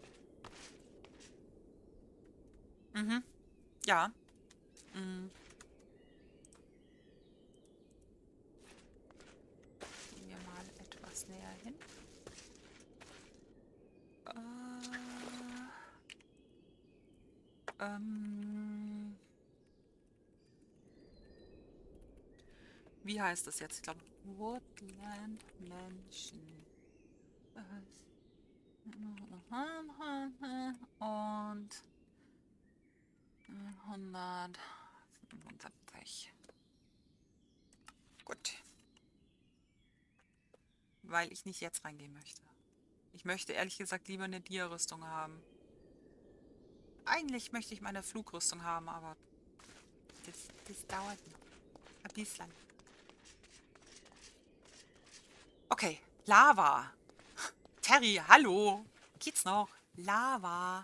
Mhm. Ja. Mhm. Gehen wir mal etwas näher hin. Wie heißt das jetzt? Ich glaube, Woodland Mansion. Und 175. Gut. Weil ich nicht jetzt reingehen möchte. Ich möchte ehrlich gesagt lieber eine Dia-Rüstung haben. Eigentlich möchte ich meine Flugrüstung haben, aber das dauert noch. Ein bisschen. Okay, Lava. Terry, hallo. Geht's noch? Lava.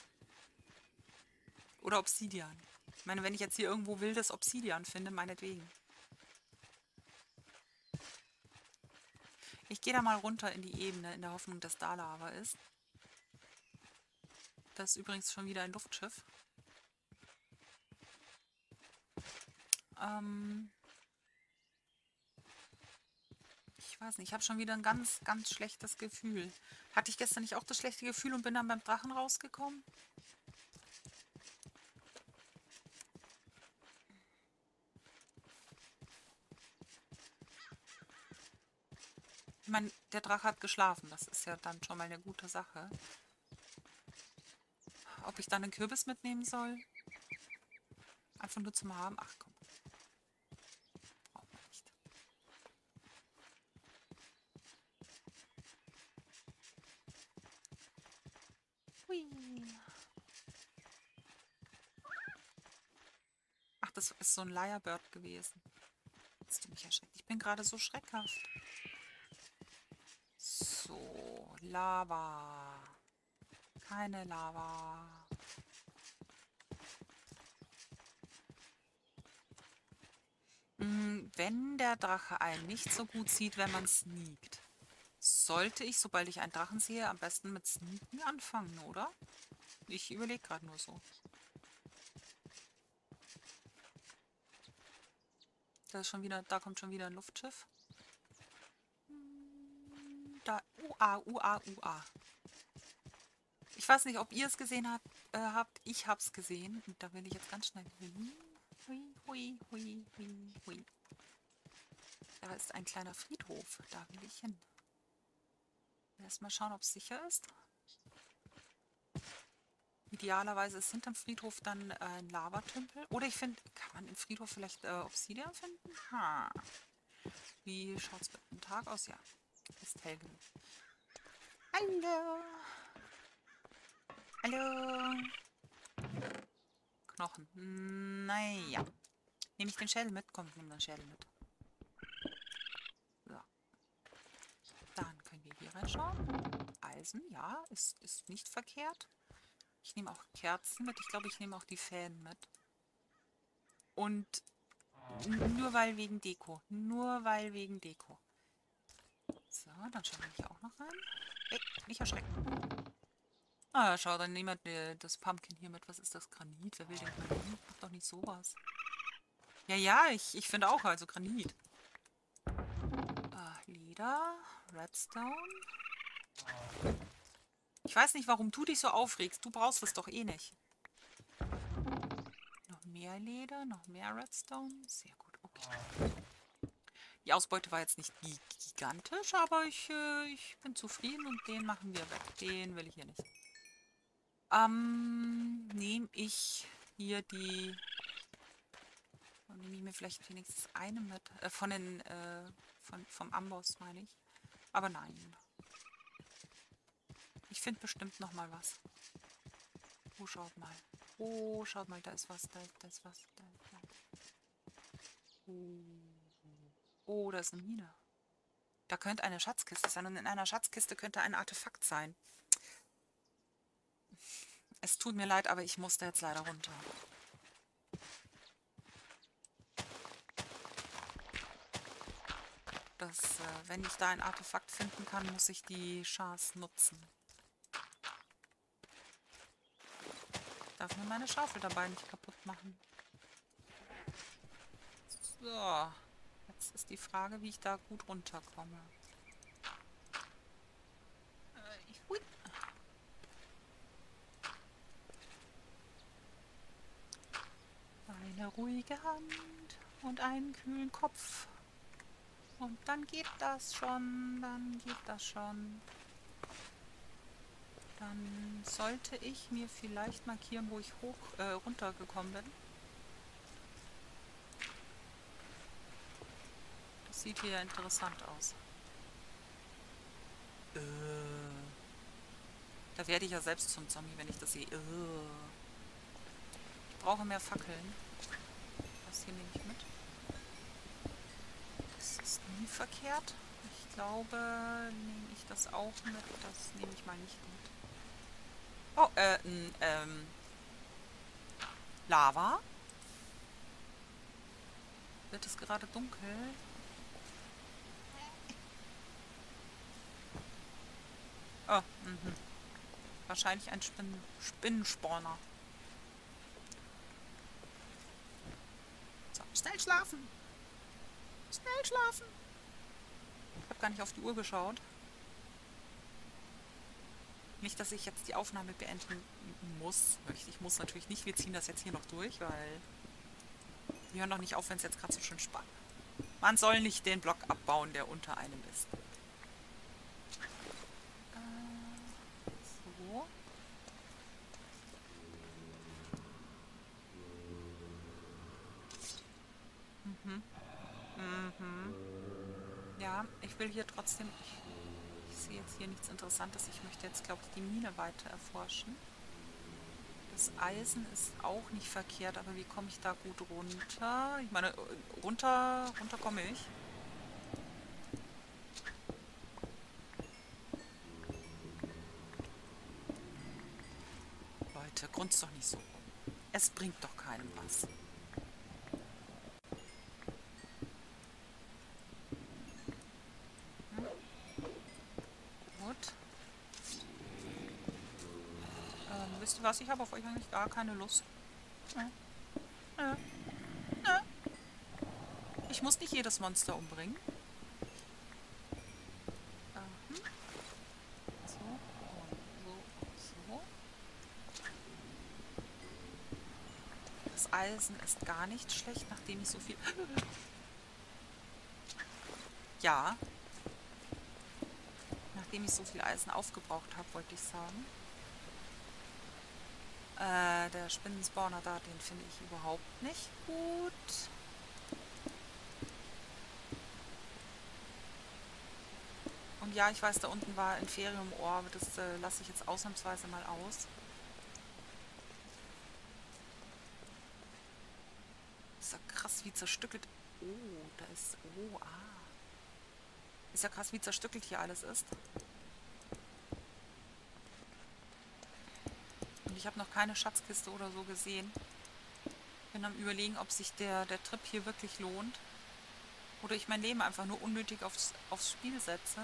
Oder Obsidian. Ich meine, wenn ich jetzt hier irgendwo wildes Obsidian finde, meinetwegen. Ich gehe da mal runter in die Ebene, in der Hoffnung, dass da Lava ist. Das ist übrigens schon wieder ein Luftschiff. Ich Ich weiß nicht, ich habe schon wieder ein ganz, ganz schlechtes Gefühl. Hatte ich gestern nicht auch das schlechte Gefühl und bin dann beim Drachen rausgekommen? Ich meine, der Drache hat geschlafen. Das ist ja dann schon mal eine gute Sache. Ob ich dann einen Kürbis mitnehmen soll? Einfach nur zum Haben? Ach komm, braucht man nicht. Hui. Ach, das ist so ein Lyrebird gewesen. Hast du mich erschreckt? Ich bin gerade so schreckhaft. So, Lava. Keine Lava. Wenn der Drache einen nicht so gut sieht, wenn man sneakt, sollte ich, sobald ich einen Drachen sehe, am besten mit Sneaken anfangen, oder? Ich überlege gerade nur so. Da kommt schon wieder ein Luftschiff. Da, Ua. Ich weiß nicht, ob ihr es gesehen habt. Ich habe es gesehen. Und da will ich jetzt ganz schnell hin. Hui. Da ist ein kleiner Friedhof. Da will ich hin. Erstmal schauen, ob es sicher ist. Idealerweise ist hinterm Friedhof dann ein Lavatümpel. Oder ich finde, kann man im Friedhof vielleicht Obsidian finden? Ha. Wie schaut es mit dem Tag aus? Ja, ist hell genug. Hallo. Hallo. Knochen. Naja. Nehme ich den Schädel mit? Komm, ich nehme den Schädel mit. So. Dann können wir hier reinschauen. Eisen, ja, ist nicht verkehrt. Ich nehme auch Kerzen mit. Ich glaube, ich nehme auch die Fäden mit. Und nur weil wegen Deko. Nur weil wegen Deko. So, dann schauen wir hier auch noch rein. Ey, nicht erschrecken. Ah, schau, dann nehmen wir das Pumpkin hier mit. Was ist das? Granit? Wer will denn Granit? Mach doch nicht sowas. Ja, ich finde auch, also Granit. Leder, Redstone. Ich weiß nicht, warum du dich so aufregst. Du brauchst es doch eh nicht. Noch mehr Leder, noch mehr Redstone. Sehr gut, okay. Die Ausbeute war jetzt nicht gigantisch, aber ich bin zufrieden und den machen wir weg. Den will ich hier nicht. Nehme ich hier die... Dann nehme ich mir vielleicht wenigstens eine mit. Vom Amboss, meine ich. Aber nein. Ich finde bestimmt noch mal was. Oh, schaut mal. Oh, schaut mal, da ist was, da ist was. Da. Oh, da ist eine Mine. Da könnte eine Schatzkiste sein und in einer Schatzkiste könnte ein Artefakt sein. Es tut mir leid, aber ich muss da jetzt leider runter. Wenn ich da ein Artefakt finden kann, muss ich die Chance nutzen. Ich darf mir meine Schaufel dabei nicht kaputt machen. So, jetzt ist die Frage, wie ich da gut runterkomme. Hui. Eine ruhige Hand und einen kühlen Kopf. Und dann geht das schon, Dann sollte ich mir vielleicht markieren, wo ich runtergekommen bin. Das sieht hier ja interessant aus. Da werde ich ja selbst zum Zombie, wenn ich das sehe. Ich brauche mehr Fackeln. Das hier nehme ich mit. Das ist nie verkehrt. Ich glaube, nehme ich das auch mit. Das nehme ich mal nicht mit. Oh, Lava? Wird es gerade dunkel? Oh, wahrscheinlich ein Spinnenspawner. So, schnell schlafen! Schnell schlafen! Ich habe gar nicht auf die Uhr geschaut. Nicht, dass ich jetzt die Aufnahme beenden muss. Ich muss natürlich nicht. Wir ziehen das jetzt hier noch durch, weil wir hören doch nicht auf, wenn es jetzt gerade so schön spannend. Man soll nicht den Block abbauen, der unter einem ist. So. Mhm. Mhm. Ja, ich will hier trotzdem... Ich sehe jetzt hier nichts Interessantes. Ich möchte jetzt, glaube ich, die Mine weiter erforschen. Das Eisen ist auch nicht verkehrt, aber wie komme ich da gut runter? Ich meine, runter komme ich. Leute, grunzt doch nicht so rum. Es bringt doch keinem was. Hm? Gut. Wisst ihr was? Ich habe auf euch eigentlich gar keine Lust. Ja. Ja. Ja. Ich muss nicht jedes Monster umbringen. Hm. So und so. Das Eisen ist gar nicht schlecht, nachdem ich so viel... Ja. Nachdem ich so viel Eisen aufgebraucht habe, wollte ich sagen. Der Spinnenspawner da, den finde ich überhaupt nicht gut. Und ja, ich weiß, da unten war Inferium-Ohr, aber das lasse ich jetzt ausnahmsweise mal aus. Ist ja krass, wie zerstückelt... Oh, da ist... Oh, ah. Ist ja krass, wie zerstückelt hier alles ist. Und ich habe noch keine Schatzkiste oder so gesehen. Bin am Überlegen, ob sich der Trip hier wirklich lohnt. Oder ich mein Leben einfach nur unnötig aufs Spiel setze.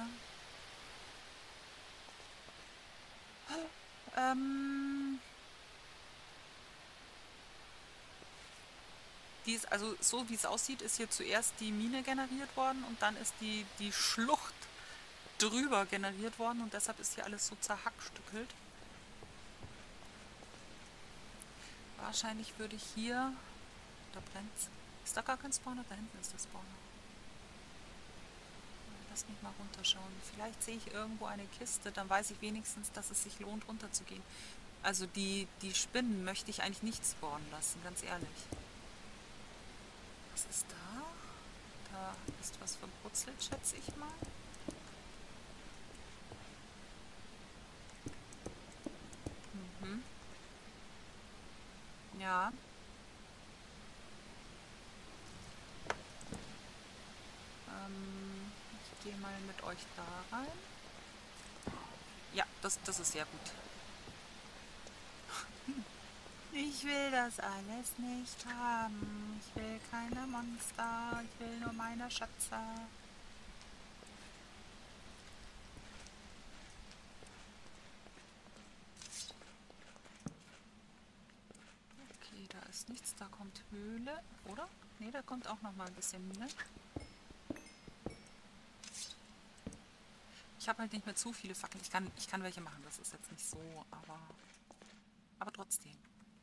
Die ist, also so wie es aussieht, ist hier zuerst die Mine generiert worden und dann ist die Schlucht drüber generiert worden und deshalb ist hier alles so zerhackstückelt. Wahrscheinlich würde ich hier... Da brennt's. Ist da gar kein Spawner? Da hinten ist der Spawner. Lass mich mal runterschauen. Vielleicht sehe ich irgendwo eine Kiste, dann weiß ich wenigstens, dass es sich lohnt, runterzugehen. Also die Spinnen möchte ich eigentlich nicht spawnen lassen, ganz ehrlich. Was ist da? Da ist was verbrutzelt, schätze ich mal. Mhm. Ja. Ich gehe mal mit euch da rein. Ja, das ist sehr gut. Ich will das alles nicht haben. Ich will keine Monster. Ich will nur meine Schätze. Okay, da ist nichts. Da kommt Höhle, oder? Ne, da kommt auch noch mal ein bisschen Mine. Ich habe halt nicht mehr zu viele Fackeln. Ich kann welche machen. Das ist jetzt nicht so, aber trotzdem.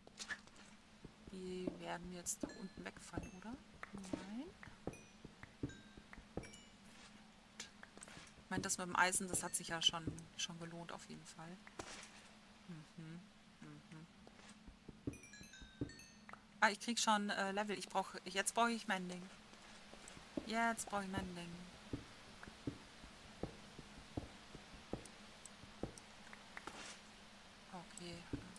Die werden jetzt da unten wegfallen, oder? Nein. Ich meine, das mit dem Eisen, das hat sich ja schon gelohnt, auf jeden Fall. Mhm. Mhm. Ah, ich krieg schon Level. Jetzt brauche ich Mending. Jetzt brauche ich Mending. Okay.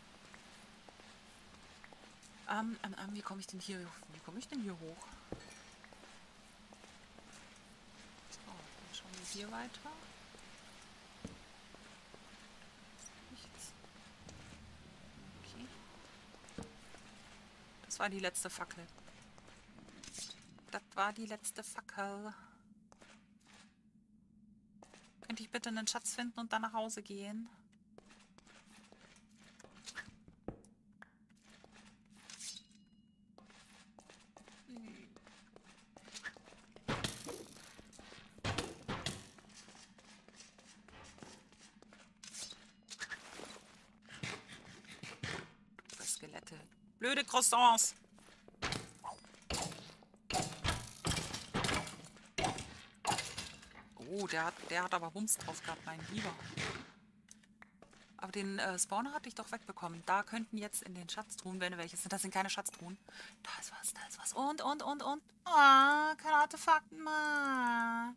Wie komme ich denn hier hoch? So, dann schauen wir hier weiter. Nichts. Okay. Das war die letzte Fackel. Das war die letzte Fackel. Könnte ich bitte einen Schatz finden und dann nach Hause gehen? Bitte. Blöde Croissants. Oh, der hat aber Wumms drauf gehabt, mein Lieber. Aber den Spawner hatte ich doch wegbekommen. Da könnten jetzt in den Schatztruhen, wenn welche sind, das sind keine Schatztruhen. Da ist was, da ist was. Und. Ah, keine Artefakten mehr.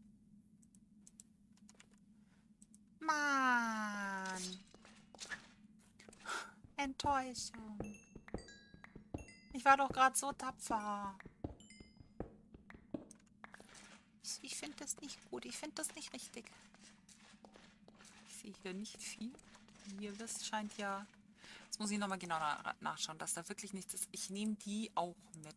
Mann. Enttäuschung. Ich war doch gerade so tapfer. Ich finde das nicht gut. Ich finde das nicht richtig. Ich sehe hier nicht viel. Hier, das scheint ja... Jetzt muss ich nochmal genau nachschauen, dass da wirklich nichts ist. Ich nehme die auch mit.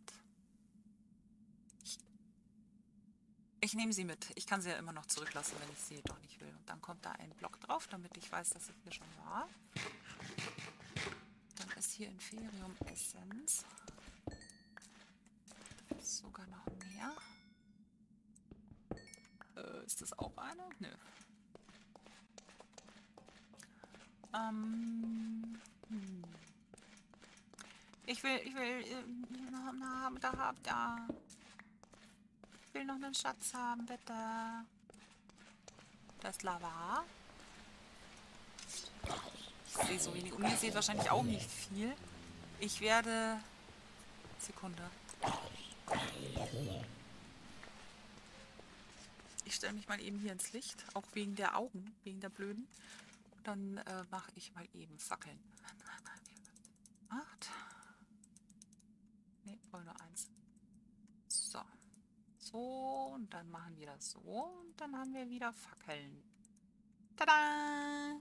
Ich nehme sie mit. Ich kann sie ja immer noch zurücklassen, wenn ich sie doch nicht will. Und dann kommt da ein Block drauf, damit ich weiß, dass ich hier schon war. Dann ist hier Inferium Essenz. Sogar noch mehr. Ist das auch eine? Nö. Ich will, Ich will noch einen Schatz haben, bitte. Das ist Lava. Ich sehe so wenig. Und ihr seht wahrscheinlich auch nicht viel. Ich werde... Sekunde. Ich stelle mich mal eben hier ins Licht. Auch wegen der Augen. Wegen der Blöden. Dann mache ich mal eben Fackeln. 8. Ne, wollen nur 1. So. So, und dann machen wir das so. Und dann haben wir wieder Fackeln. Tada!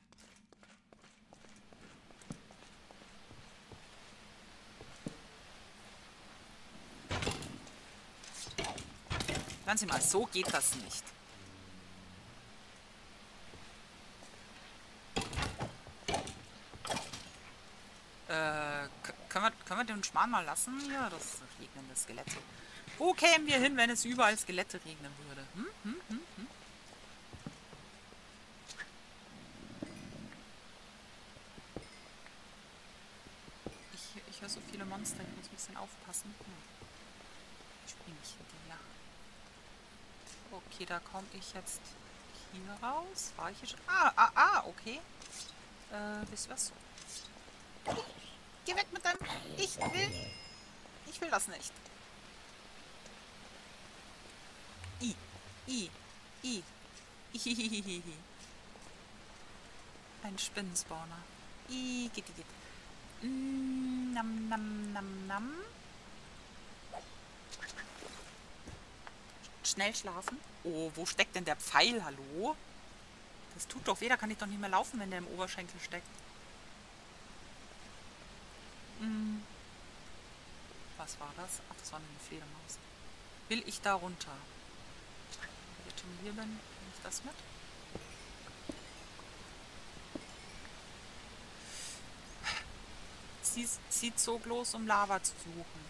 Hören Sie mal, so geht das nicht. Können wir den Schmarrn mal lassen hier? Das regnende Skelette. Wo kämen wir hin, wenn es überall Skelette regnen würde? Ich höre so viele Monster, ich muss ein bisschen aufpassen. Ich spiele nicht hinterher. Okay, da komme ich jetzt hier raus. War ich hier schon? Okay. Wisst ihr was? Geh weg mit deinem... Ich will das nicht. Ihihihihi. Ein Spinnenspawner. Geht. Nam. Schnell schlafen. Oh, wo steckt denn der Pfeil? Hallo? Das tut doch weh, da kann ich doch nicht mehr laufen, wenn der im Oberschenkel steckt. Was war das? Ach, das war eine Fledermaus. Will ich da runter? Wenn ich schon hier bin, nehme ich das mit. Sie zog los, um Lava zu suchen.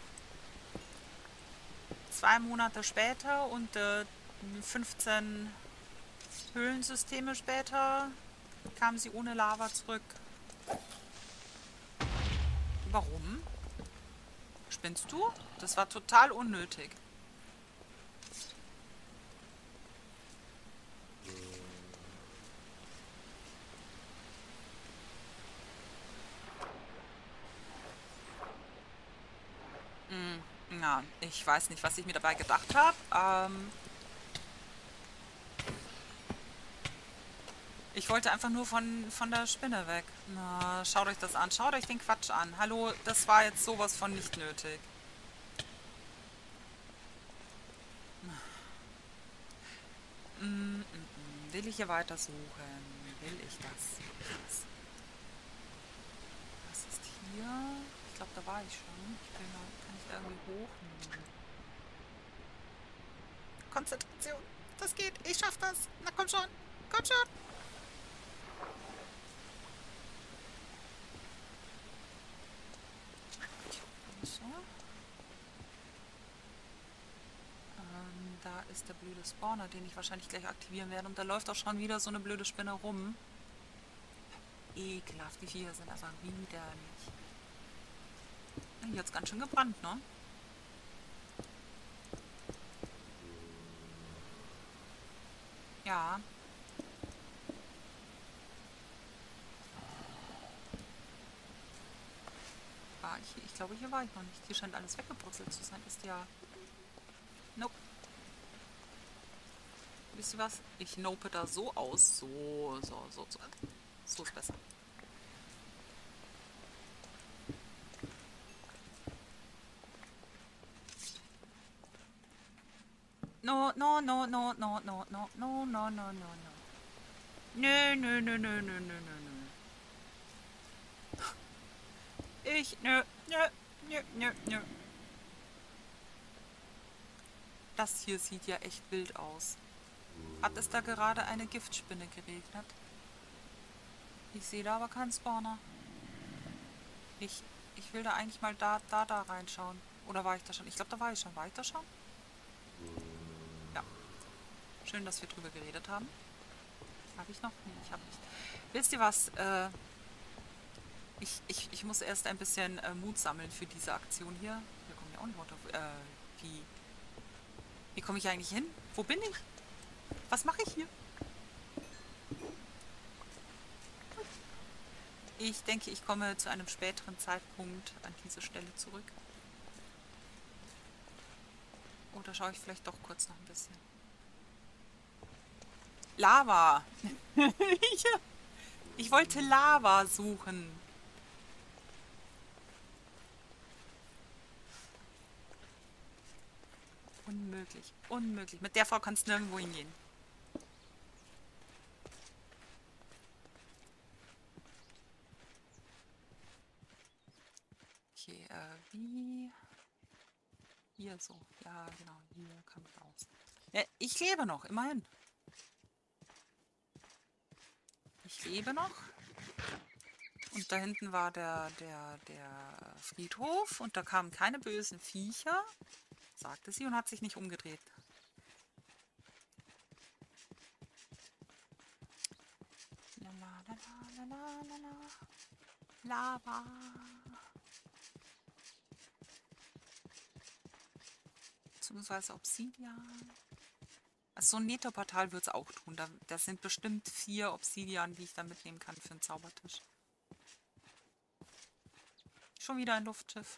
2 Monate später und 15 Höhlensysteme später kam sie ohne Lava zurück. Warum? Spinnst du? Das war total unnötig. Ja, ich weiß nicht, was ich mir dabei gedacht habe. Ich wollte einfach nur von der Spinne weg. Na, schaut euch das an. Schaut euch den Quatsch an. Hallo, das war jetzt sowas von nicht nötig. Will ich hier weiter suchen? Will ich das? Was ist hier? Ich glaube, da war ich schon. Kann ich da irgendwie hoch? Konzentration. Das geht. Ich schaff das. Na komm schon. Komm schon. So. Da ist der blöde Spawner, den ich wahrscheinlich gleich aktivieren werde. Und da läuft auch schon wieder so eine blöde Spinne rum. Ekelhaft. Die Viecher sind einfach widerlich. Hier hat's ganz schön gebrannt, ne? Ja. Ich glaube, hier war ich noch nicht. Hier scheint alles weggebrutzelt zu sein. Ist ja... Nope. Wisst ihr was? Ich nope da so aus. So. So ist besser. No. Nö. Nö. Das hier sieht ja echt wild aus. Hat es da gerade eine Giftspinne geregnet? Ich sehe da aber keinen Spawner. Ich will da eigentlich mal da reinschauen. Oder war ich da schon? Ich glaube, da war ich schon. War ich da schon? Ja. Schön, dass wir drüber geredet haben. Habe ich noch? Nee, ich habe nicht. Wisst ihr was? Ich muss erst ein bisschen Mut sammeln für diese Aktion hier. Hier kommen ja auch nicht runter. Wie komme ich eigentlich hin? Wo bin ich? Was mache ich hier? Ich denke, ich komme zu einem späteren Zeitpunkt an diese Stelle zurück. Oder schaue ich vielleicht doch kurz noch ein bisschen. Lava! Ich wollte Lava suchen. Unmöglich. Unmöglich. Mit der Frau kannst du nirgendwo hingehen. Okay, wie... Hier so. Ja, genau. Hier kann ich raus. Ja, ich lebe noch, immerhin. Ich lebe noch. Und da hinten war der Friedhof. Und da kamen keine bösen Viecher, sagte sie und hat sich nicht umgedreht. Lava. Beziehungsweise Obsidian. Also so ein Netherportal wird es auch tun. Das sind bestimmt 4 Obsidian, die ich dann mitnehmen kann für einen Zaubertisch. Schon wieder ein Luftschiff.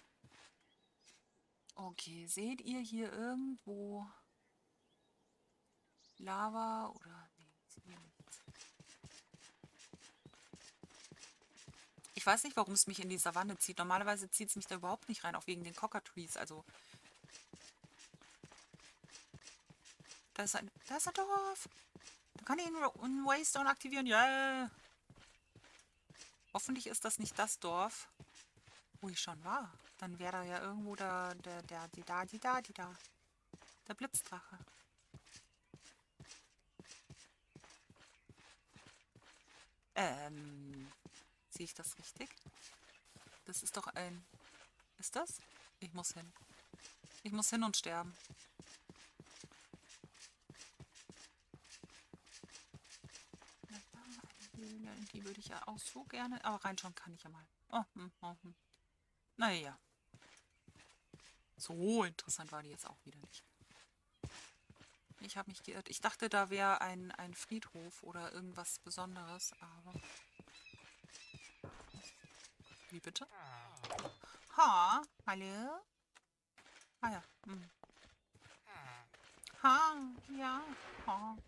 Okay, seht ihr hier irgendwo Lava oder... Nee, seht ihr nichts. Ich weiß nicht, warum es mich in die Savanne zieht. Normalerweise zieht es mich da überhaupt nicht rein, auch wegen den Cockatrees. Also, da ist ein Dorf. Da kann ich einen Waystone aktivieren. Ja. Yeah. Hoffentlich ist das nicht das Dorf, wo ich schon war. Dann wäre da ja irgendwo der Blitzdrache. Sehe ich das richtig? Das ist doch ein... Ist das? Ich muss hin. Ich muss hin und sterben. Die würde ich ja auch so gerne... Aber reinschauen kann ich ja mal. Naja. So interessant war die jetzt auch wieder nicht. Ich habe mich geirrt. Ich dachte, da wäre ein Friedhof oder irgendwas Besonderes, aber... Wie bitte? Ha, hallo? Ah ja. Ha, ja. Ha.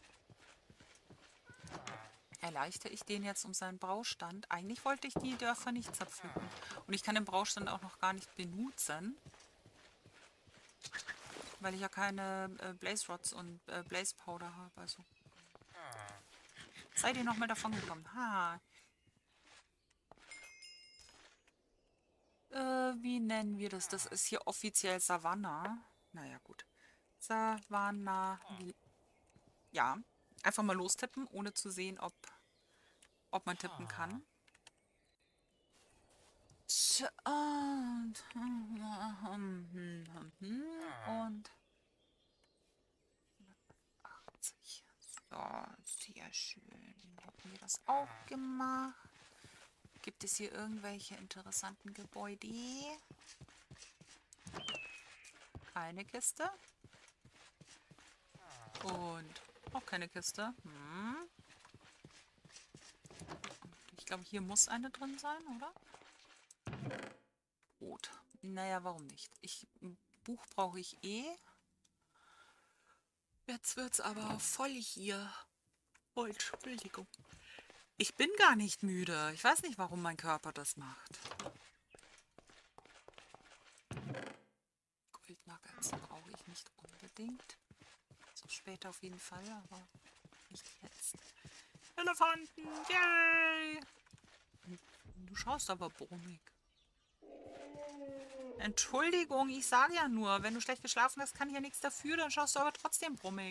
Erleichtere ich den jetzt um seinen Braustand? Eigentlich wollte ich die Dörfer nicht zerpflücken. Und ich kann den Braustand auch noch gar nicht benutzen. Weil ich ja keine Blaze Rods und Blaze Powder habe. Also. Seid ihr nochmal davon gekommen? Ha. Wie nennen wir das? Das ist hier offiziell Savanna. Naja, gut. Savanna. Ja. Einfach mal lostippen, ohne zu sehen, ob man tippen kann. Und 80. So, sehr schön. Hätten wir das auch gemacht. Gibt es hier irgendwelche interessanten Gebäude? Keine Kiste. Und auch keine Kiste. Ich glaube, hier muss eine drin sein, oder? Rot. Naja, warum nicht? Ein Buch brauche ich eh. Jetzt wird's aber voll hier. Oh, Entschuldigung. Ich bin gar nicht müde. Ich weiß nicht, warum mein Körper das macht. Goldnuggets brauche ich nicht unbedingt. So später auf jeden Fall, aber nicht jetzt. Elefanten, yay! Du schaust aber brummig. Entschuldigung, ich sage ja nur, wenn du schlecht geschlafen hast, kann ich ja nichts dafür, dann schaust du aber trotzdem brummig.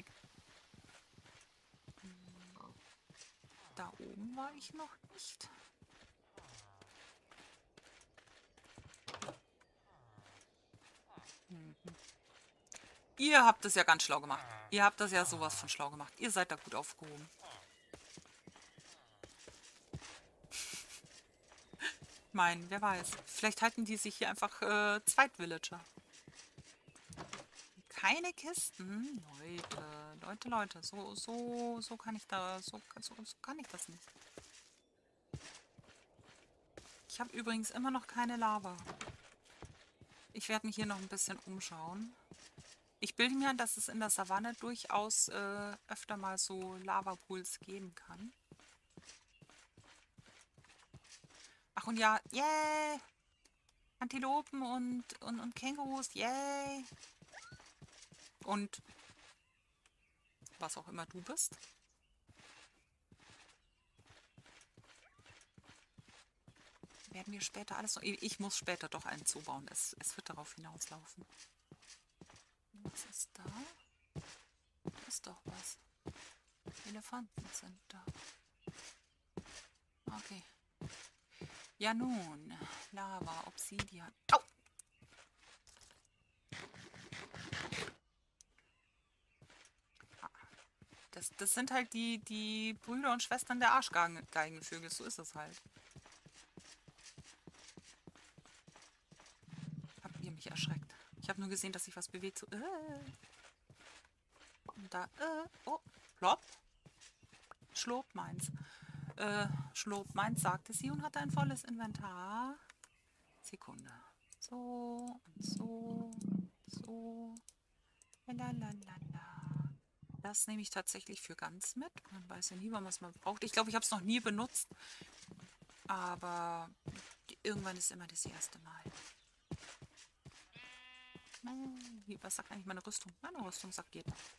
Da oben war ich noch nicht. Ihr habt das ja ganz schlau gemacht. Ihr habt das ja sowas von schlau gemacht. Ihr seid da gut aufgehoben. Ich meine, wer weiß. Vielleicht halten die sich hier einfach Zweitvillager. Keine Kisten? Leute. So kann ich da. So kann ich das nicht. Ich habe übrigens immer noch keine Lava. Ich werde mich hier noch ein bisschen umschauen. Ich bilde mir ein, dass es in der Savanne durchaus öfter mal so Lavapools geben kann. Ach und ja, yay! Antilopen und Kängurus, yay! Und was auch immer du bist. Werden wir später alles noch... Ich muss später doch einen Zoo bauen. Es wird darauf hinauslaufen. Was ist da? Da ist doch was. Elefanten sind da. Okay. Ja nun. Lava, Obsidian. Au! Das sind halt die Brüder und Schwestern der Arschgeigenvögel. So ist es halt. Habt ihr mich erschreckt? Ich habe nur gesehen, dass sich was bewegt. So, und da, oh, plopp. Schlob meins. Schlob meins, sagte sie und hatte ein volles Inventar. Sekunde. So und so. So. Lalalala. Das nehme ich tatsächlich für ganz mit. Man weiß ja nie, wann man es mal braucht. Ich glaube, ich habe es noch nie benutzt. Aber irgendwann ist immer das erste Mal. Was sagt eigentlich meine Rüstung? Meine Rüstung sagt geht noch.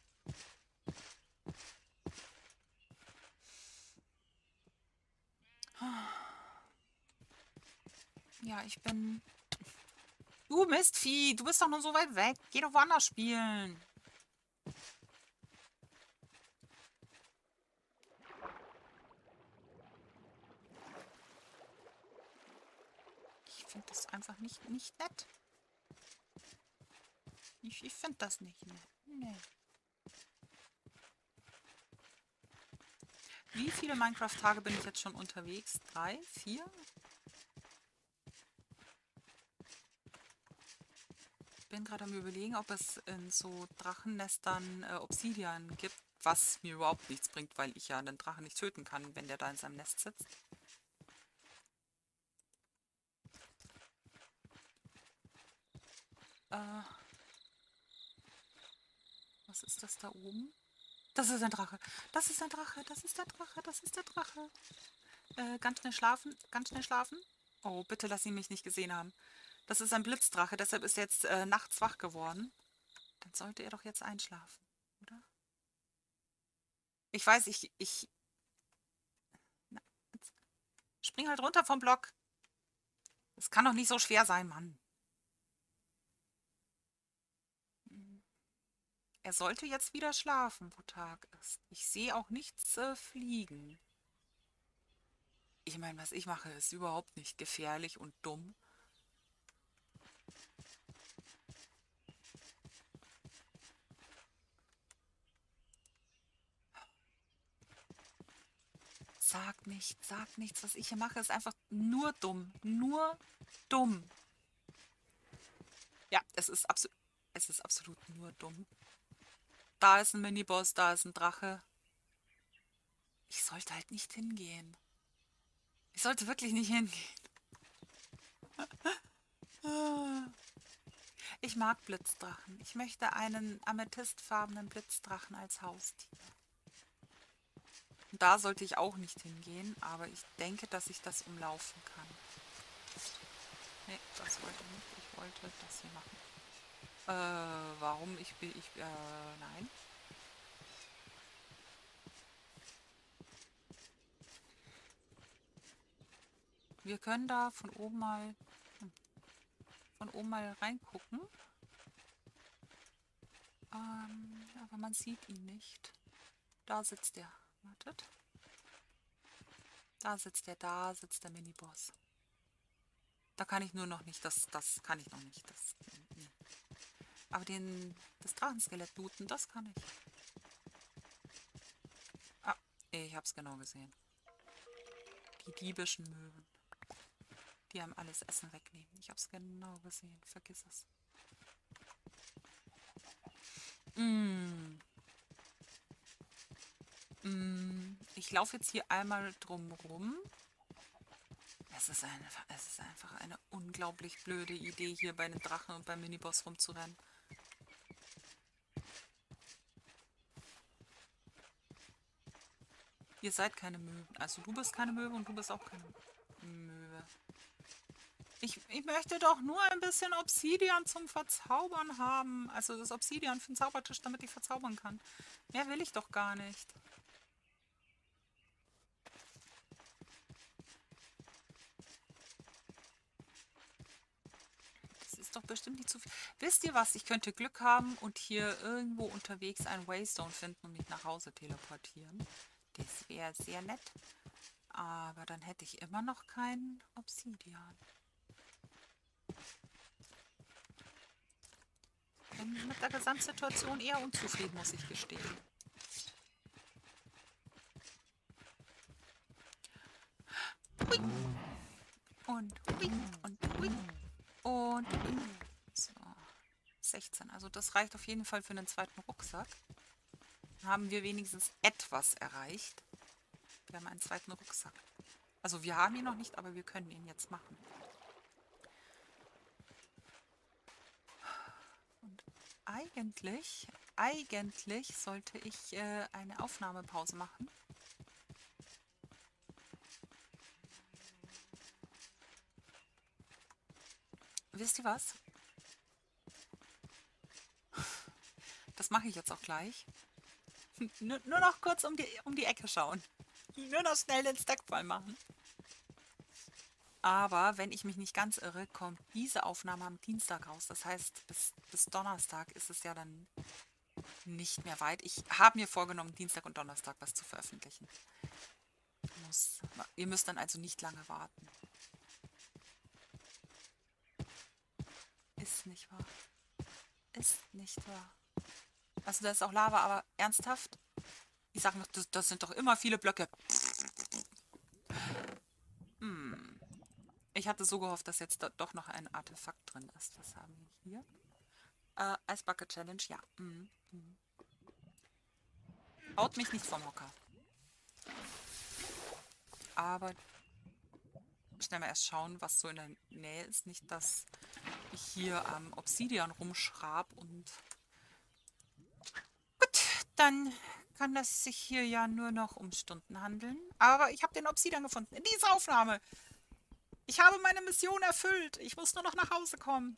Ja, ich bin... Du Mistvieh, du bist doch nur so weit weg. Geh doch woanders spielen. Ich finde das einfach nicht nett. Ich finde das nicht nett. Nee. Wie viele Minecraft-Tage bin ich jetzt schon unterwegs? 3, 4? Ich bin gerade am Überlegen, ob es in so Drachennestern Obsidian gibt, was mir überhaupt nichts bringt, weil ich ja einen Drachen nicht töten kann, wenn der da in seinem Nest sitzt. Was ist das da oben? Das ist ein Drache. Das ist ein Drache. Das ist der Drache. Das ist der Drache. Ganz schnell schlafen. Ganz schnell schlafen. Oh, bitte lass ihn mich nicht gesehen haben. Das ist ein Blitzdrache, deshalb ist er jetzt nachts wach geworden. Dann sollte er doch jetzt einschlafen, oder? Ich weiß, Na, jetzt spring halt runter vom Block. Es kann doch nicht so schwer sein, Mann. Er sollte jetzt wieder schlafen, wo Tag ist. Ich sehe auch nichts fliegen. Ich meine, was ich mache, ist überhaupt nicht gefährlich und dumm. Sag nichts. Was ich hier mache, ist einfach nur dumm. Nur dumm. Ja, es ist absolut... Es ist absolut nur dumm. Da ist ein Miniboss, da ist ein Drache. Ich sollte halt nicht hingehen. Ich sollte wirklich nicht hingehen. Ich mag Blitzdrachen. Ich möchte einen amethystfarbenen Blitzdrachen als Haustier. Und da sollte ich auch nicht hingehen, aber ich denke, dass ich das umlaufen kann. Nee, das wollte ich nicht. Ich wollte das hier machen. Warum? Nein. Wir können da von oben mal reingucken. Aber man sieht ihn nicht. Da sitzt er. Wartet. Da sitzt der Miniboss. Da kann ich nur noch nicht, das kann ich noch nicht. Nee. Aber das Drachenskelett looten, das kann ich. Ah, ich hab's genau gesehen. Die diebischen Möwen. Die einem alles Essen wegnehmen. Ich hab's genau gesehen. Vergiss es. Ich laufe jetzt hier einmal drum rum. Es ist einfach eine unglaublich blöde Idee, hier bei den Drachen und beim Miniboss rumzurennen. Ihr seid keine Möwen. Also du bist keine Möwe und du bist auch keine Möwe. Ich möchte doch nur ein bisschen Obsidian zum Verzaubern haben. Also das Obsidian für den Zaubertisch, damit ich verzaubern kann. Mehr will ich doch gar nicht. Das ist doch bestimmt nicht zu viel. Wisst ihr was? Ich könnte Glück haben und hier irgendwo unterwegs einen Waystone finden und mich nach Hause teleportieren. Das wäre sehr nett. Aber dann hätte ich immer noch keinen Obsidian. Bin mit der Gesamtsituation eher unzufrieden, muss ich gestehen. Hui. Und hui. Und hui. Und hui. So. 16. Also das reicht auf jeden Fall für einen zweiten Rucksack. Dann haben wir wenigstens etwas erreicht. Wir haben einen zweiten Rucksack. Also wir haben ihn noch nicht, aber wir können ihn jetzt machen. Und eigentlich sollte ich eine Aufnahmepause machen. Wisst ihr was? Das mache ich jetzt auch gleich. Nur noch kurz um die Ecke schauen. Nur noch schnell den Stackball machen. Aber wenn ich mich nicht ganz irre, kommt diese Aufnahme am Dienstag raus. Das heißt, bis Donnerstag ist es ja dann nicht mehr weit. Ich habe mir vorgenommen, Dienstag und Donnerstag was zu veröffentlichen. Ihr müsst dann also nicht lange warten. Ist nicht wahr. Ist nicht wahr. Also da ist auch Lava, aber ernsthaft? Ich sage noch, das sind doch immer viele Blöcke. Ich hatte so gehofft, dass jetzt da doch noch ein Artefakt drin ist. Was haben wir hier? Ice Bucket Challenge, ja. Haut mich nicht vom Hocker. Aber schnell mal erst schauen, was so in der Nähe ist. Nicht, dass ich hier am Obsidian rumschrab und... Gut, dann kann das sich hier ja nur noch um Stunden handeln. Aber ich habe den Obsidian gefunden in dieser Aufnahme. Ich habe meine Mission erfüllt. Ich muss nur noch nach Hause kommen.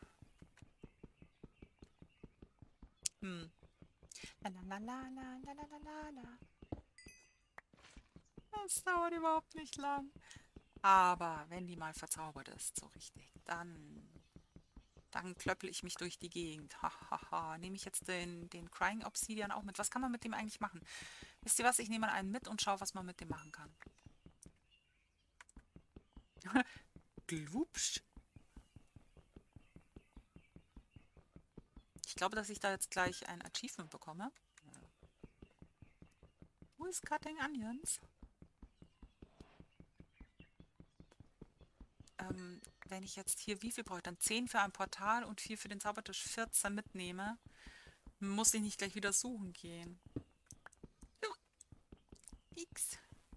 Das dauert überhaupt nicht lang. Aber wenn die mal verzaubert ist, so richtig, dann klöppel ich mich durch die Gegend. Hahaha. Nehme ich jetzt den Crying Obsidian auch mit? Was kann man mit dem eigentlich machen? Wisst ihr was? Ich nehme mal einen mit und schaue, was man mit dem machen kann. Glubsch. Ich glaube, dass ich da jetzt gleich ein Achievement bekomme. Who is cutting onions? wenn ich jetzt hier, wie viel brauche ich dann? 10 für ein Portal und 4 für den Zaubertisch, 14 mitnehme, muss ich nicht gleich wieder suchen gehen. X.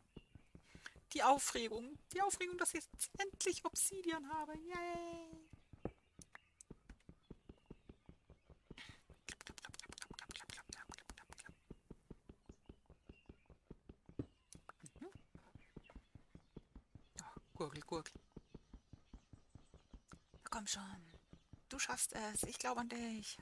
Die Aufregung, dass ich jetzt endlich Obsidian habe. Yay! Gurgel, Gurgel. Komm schon. Du schaffst es. Ich glaube an dich.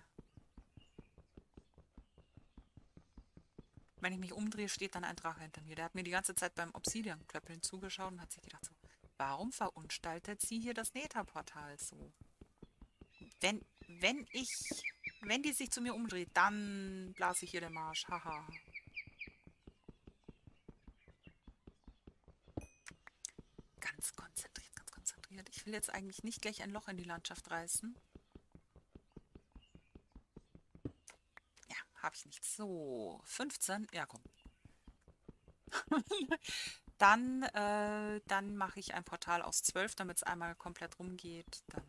Wenn ich mich umdrehe, steht dann ein Drache hinter mir. Der hat mir die ganze Zeit beim Obsidian-Klöppeln zugeschaut und hat sich gedacht so, warum verunstaltet sie hier das Nether-Portal so? Wenn, wenn ich, wenn die sich zu mir umdreht, dann blase ich ihr den Marsch. Haha. Ganz konzentriert, ganz konzentriert. Ich will jetzt eigentlich nicht gleich ein Loch in die Landschaft reißen. Ja, habe ich nicht. So, 15. Ja, komm. Dann mache ich ein Portal aus 12, damit es einmal komplett rumgeht. Dann.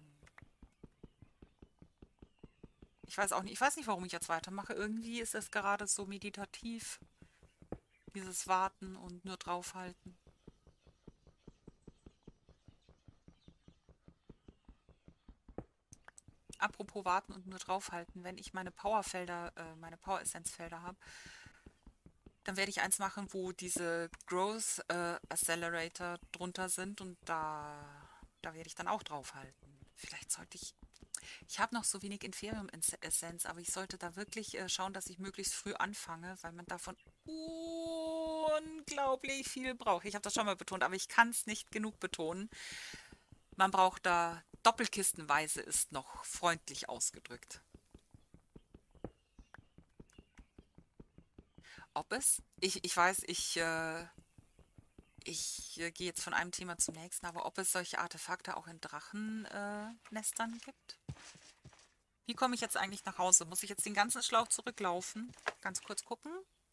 Ich weiß auch nicht, ich weiß nicht, warum ich jetzt weitermache. Irgendwie ist es gerade so meditativ, dieses Warten und nur draufhalten. Apropos warten und nur draufhalten, wenn ich meine Powerfelder, meine Power-Essenz-Felder habe, dann werde ich eins machen, wo diese Growth Accelerator drunter sind und da werde ich dann auch draufhalten. Vielleicht sollte ich. Ich habe noch so wenig Inferium-Essenz, aber ich sollte da wirklich schauen, dass ich möglichst früh anfange, weil man davon unglaublich viel braucht. Ich habe das schon mal betont, aber ich kann es nicht genug betonen. Man braucht da doppelkistenweise, ist noch freundlich ausgedrückt. Ob es? Ich weiß, ich gehe jetzt von einem Thema zum nächsten, aber ob es solche Artefakte auch in Drachennestern gibt? Wie komme ich jetzt eigentlich nach Hause? Muss ich jetzt den ganzen Schlauch zurücklaufen? Ganz kurz gucken.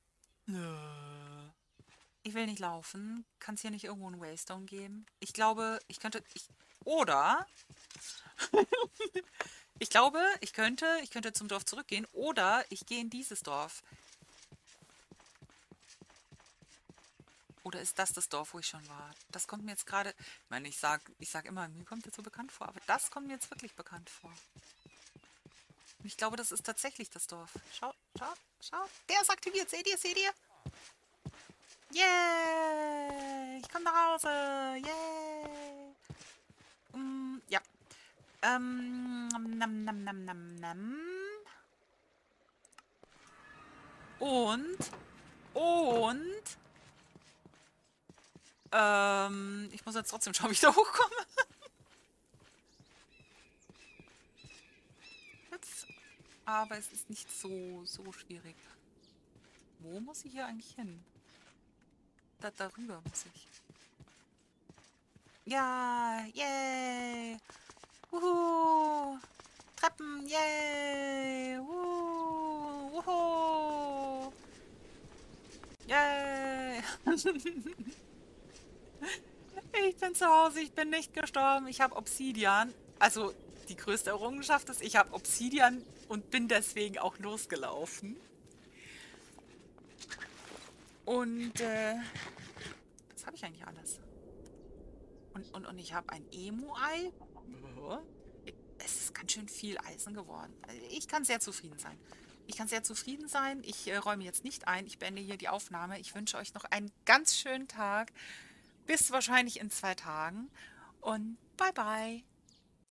Ich will nicht laufen. Kann es hier nicht irgendwo einen Waystone geben? Ich glaube, ich könnte. Oder. Ich glaube, ich könnte zum Dorf zurückgehen. Oder ich gehe in dieses Dorf. Oder ist das das Dorf, wo ich schon war? Das kommt mir jetzt gerade. Ich meine, ich sag immer, mir kommt jetzt so bekannt vor. Aber das kommt mir jetzt wirklich bekannt vor. Und ich glaube, das ist tatsächlich das Dorf. Schau, schau, schau. Der ist aktiviert. Seht ihr, seht ihr? Yay! Ich komme nach Hause. Yay! Ja. Nam, nam, nam, nam, nam. Und, und, ich muss jetzt trotzdem schauen, wie ich da hochkomme. Jetzt. Aber es ist nicht so schwierig. Wo muss ich hier eigentlich hin? Darüber muss ich. Ja, yay! Wuhu! Treppen, yay! Wuhu! Yay! Ich bin zu Hause, ich bin nicht gestorben. Ich habe Obsidian. Also die größte Errungenschaft ist, ich habe Obsidian und bin deswegen auch losgelaufen. Und was habe ich eigentlich alles? Und ich habe ein Emu-Ei. Es ist ganz schön viel Eisen geworden. Ich kann sehr zufrieden sein. Ich kann sehr zufrieden sein. Ich räume jetzt nicht ein. Ich beende hier die Aufnahme. Ich wünsche euch noch einen ganz schönen Tag. Bis wahrscheinlich in 2 Tagen. Und bye bye.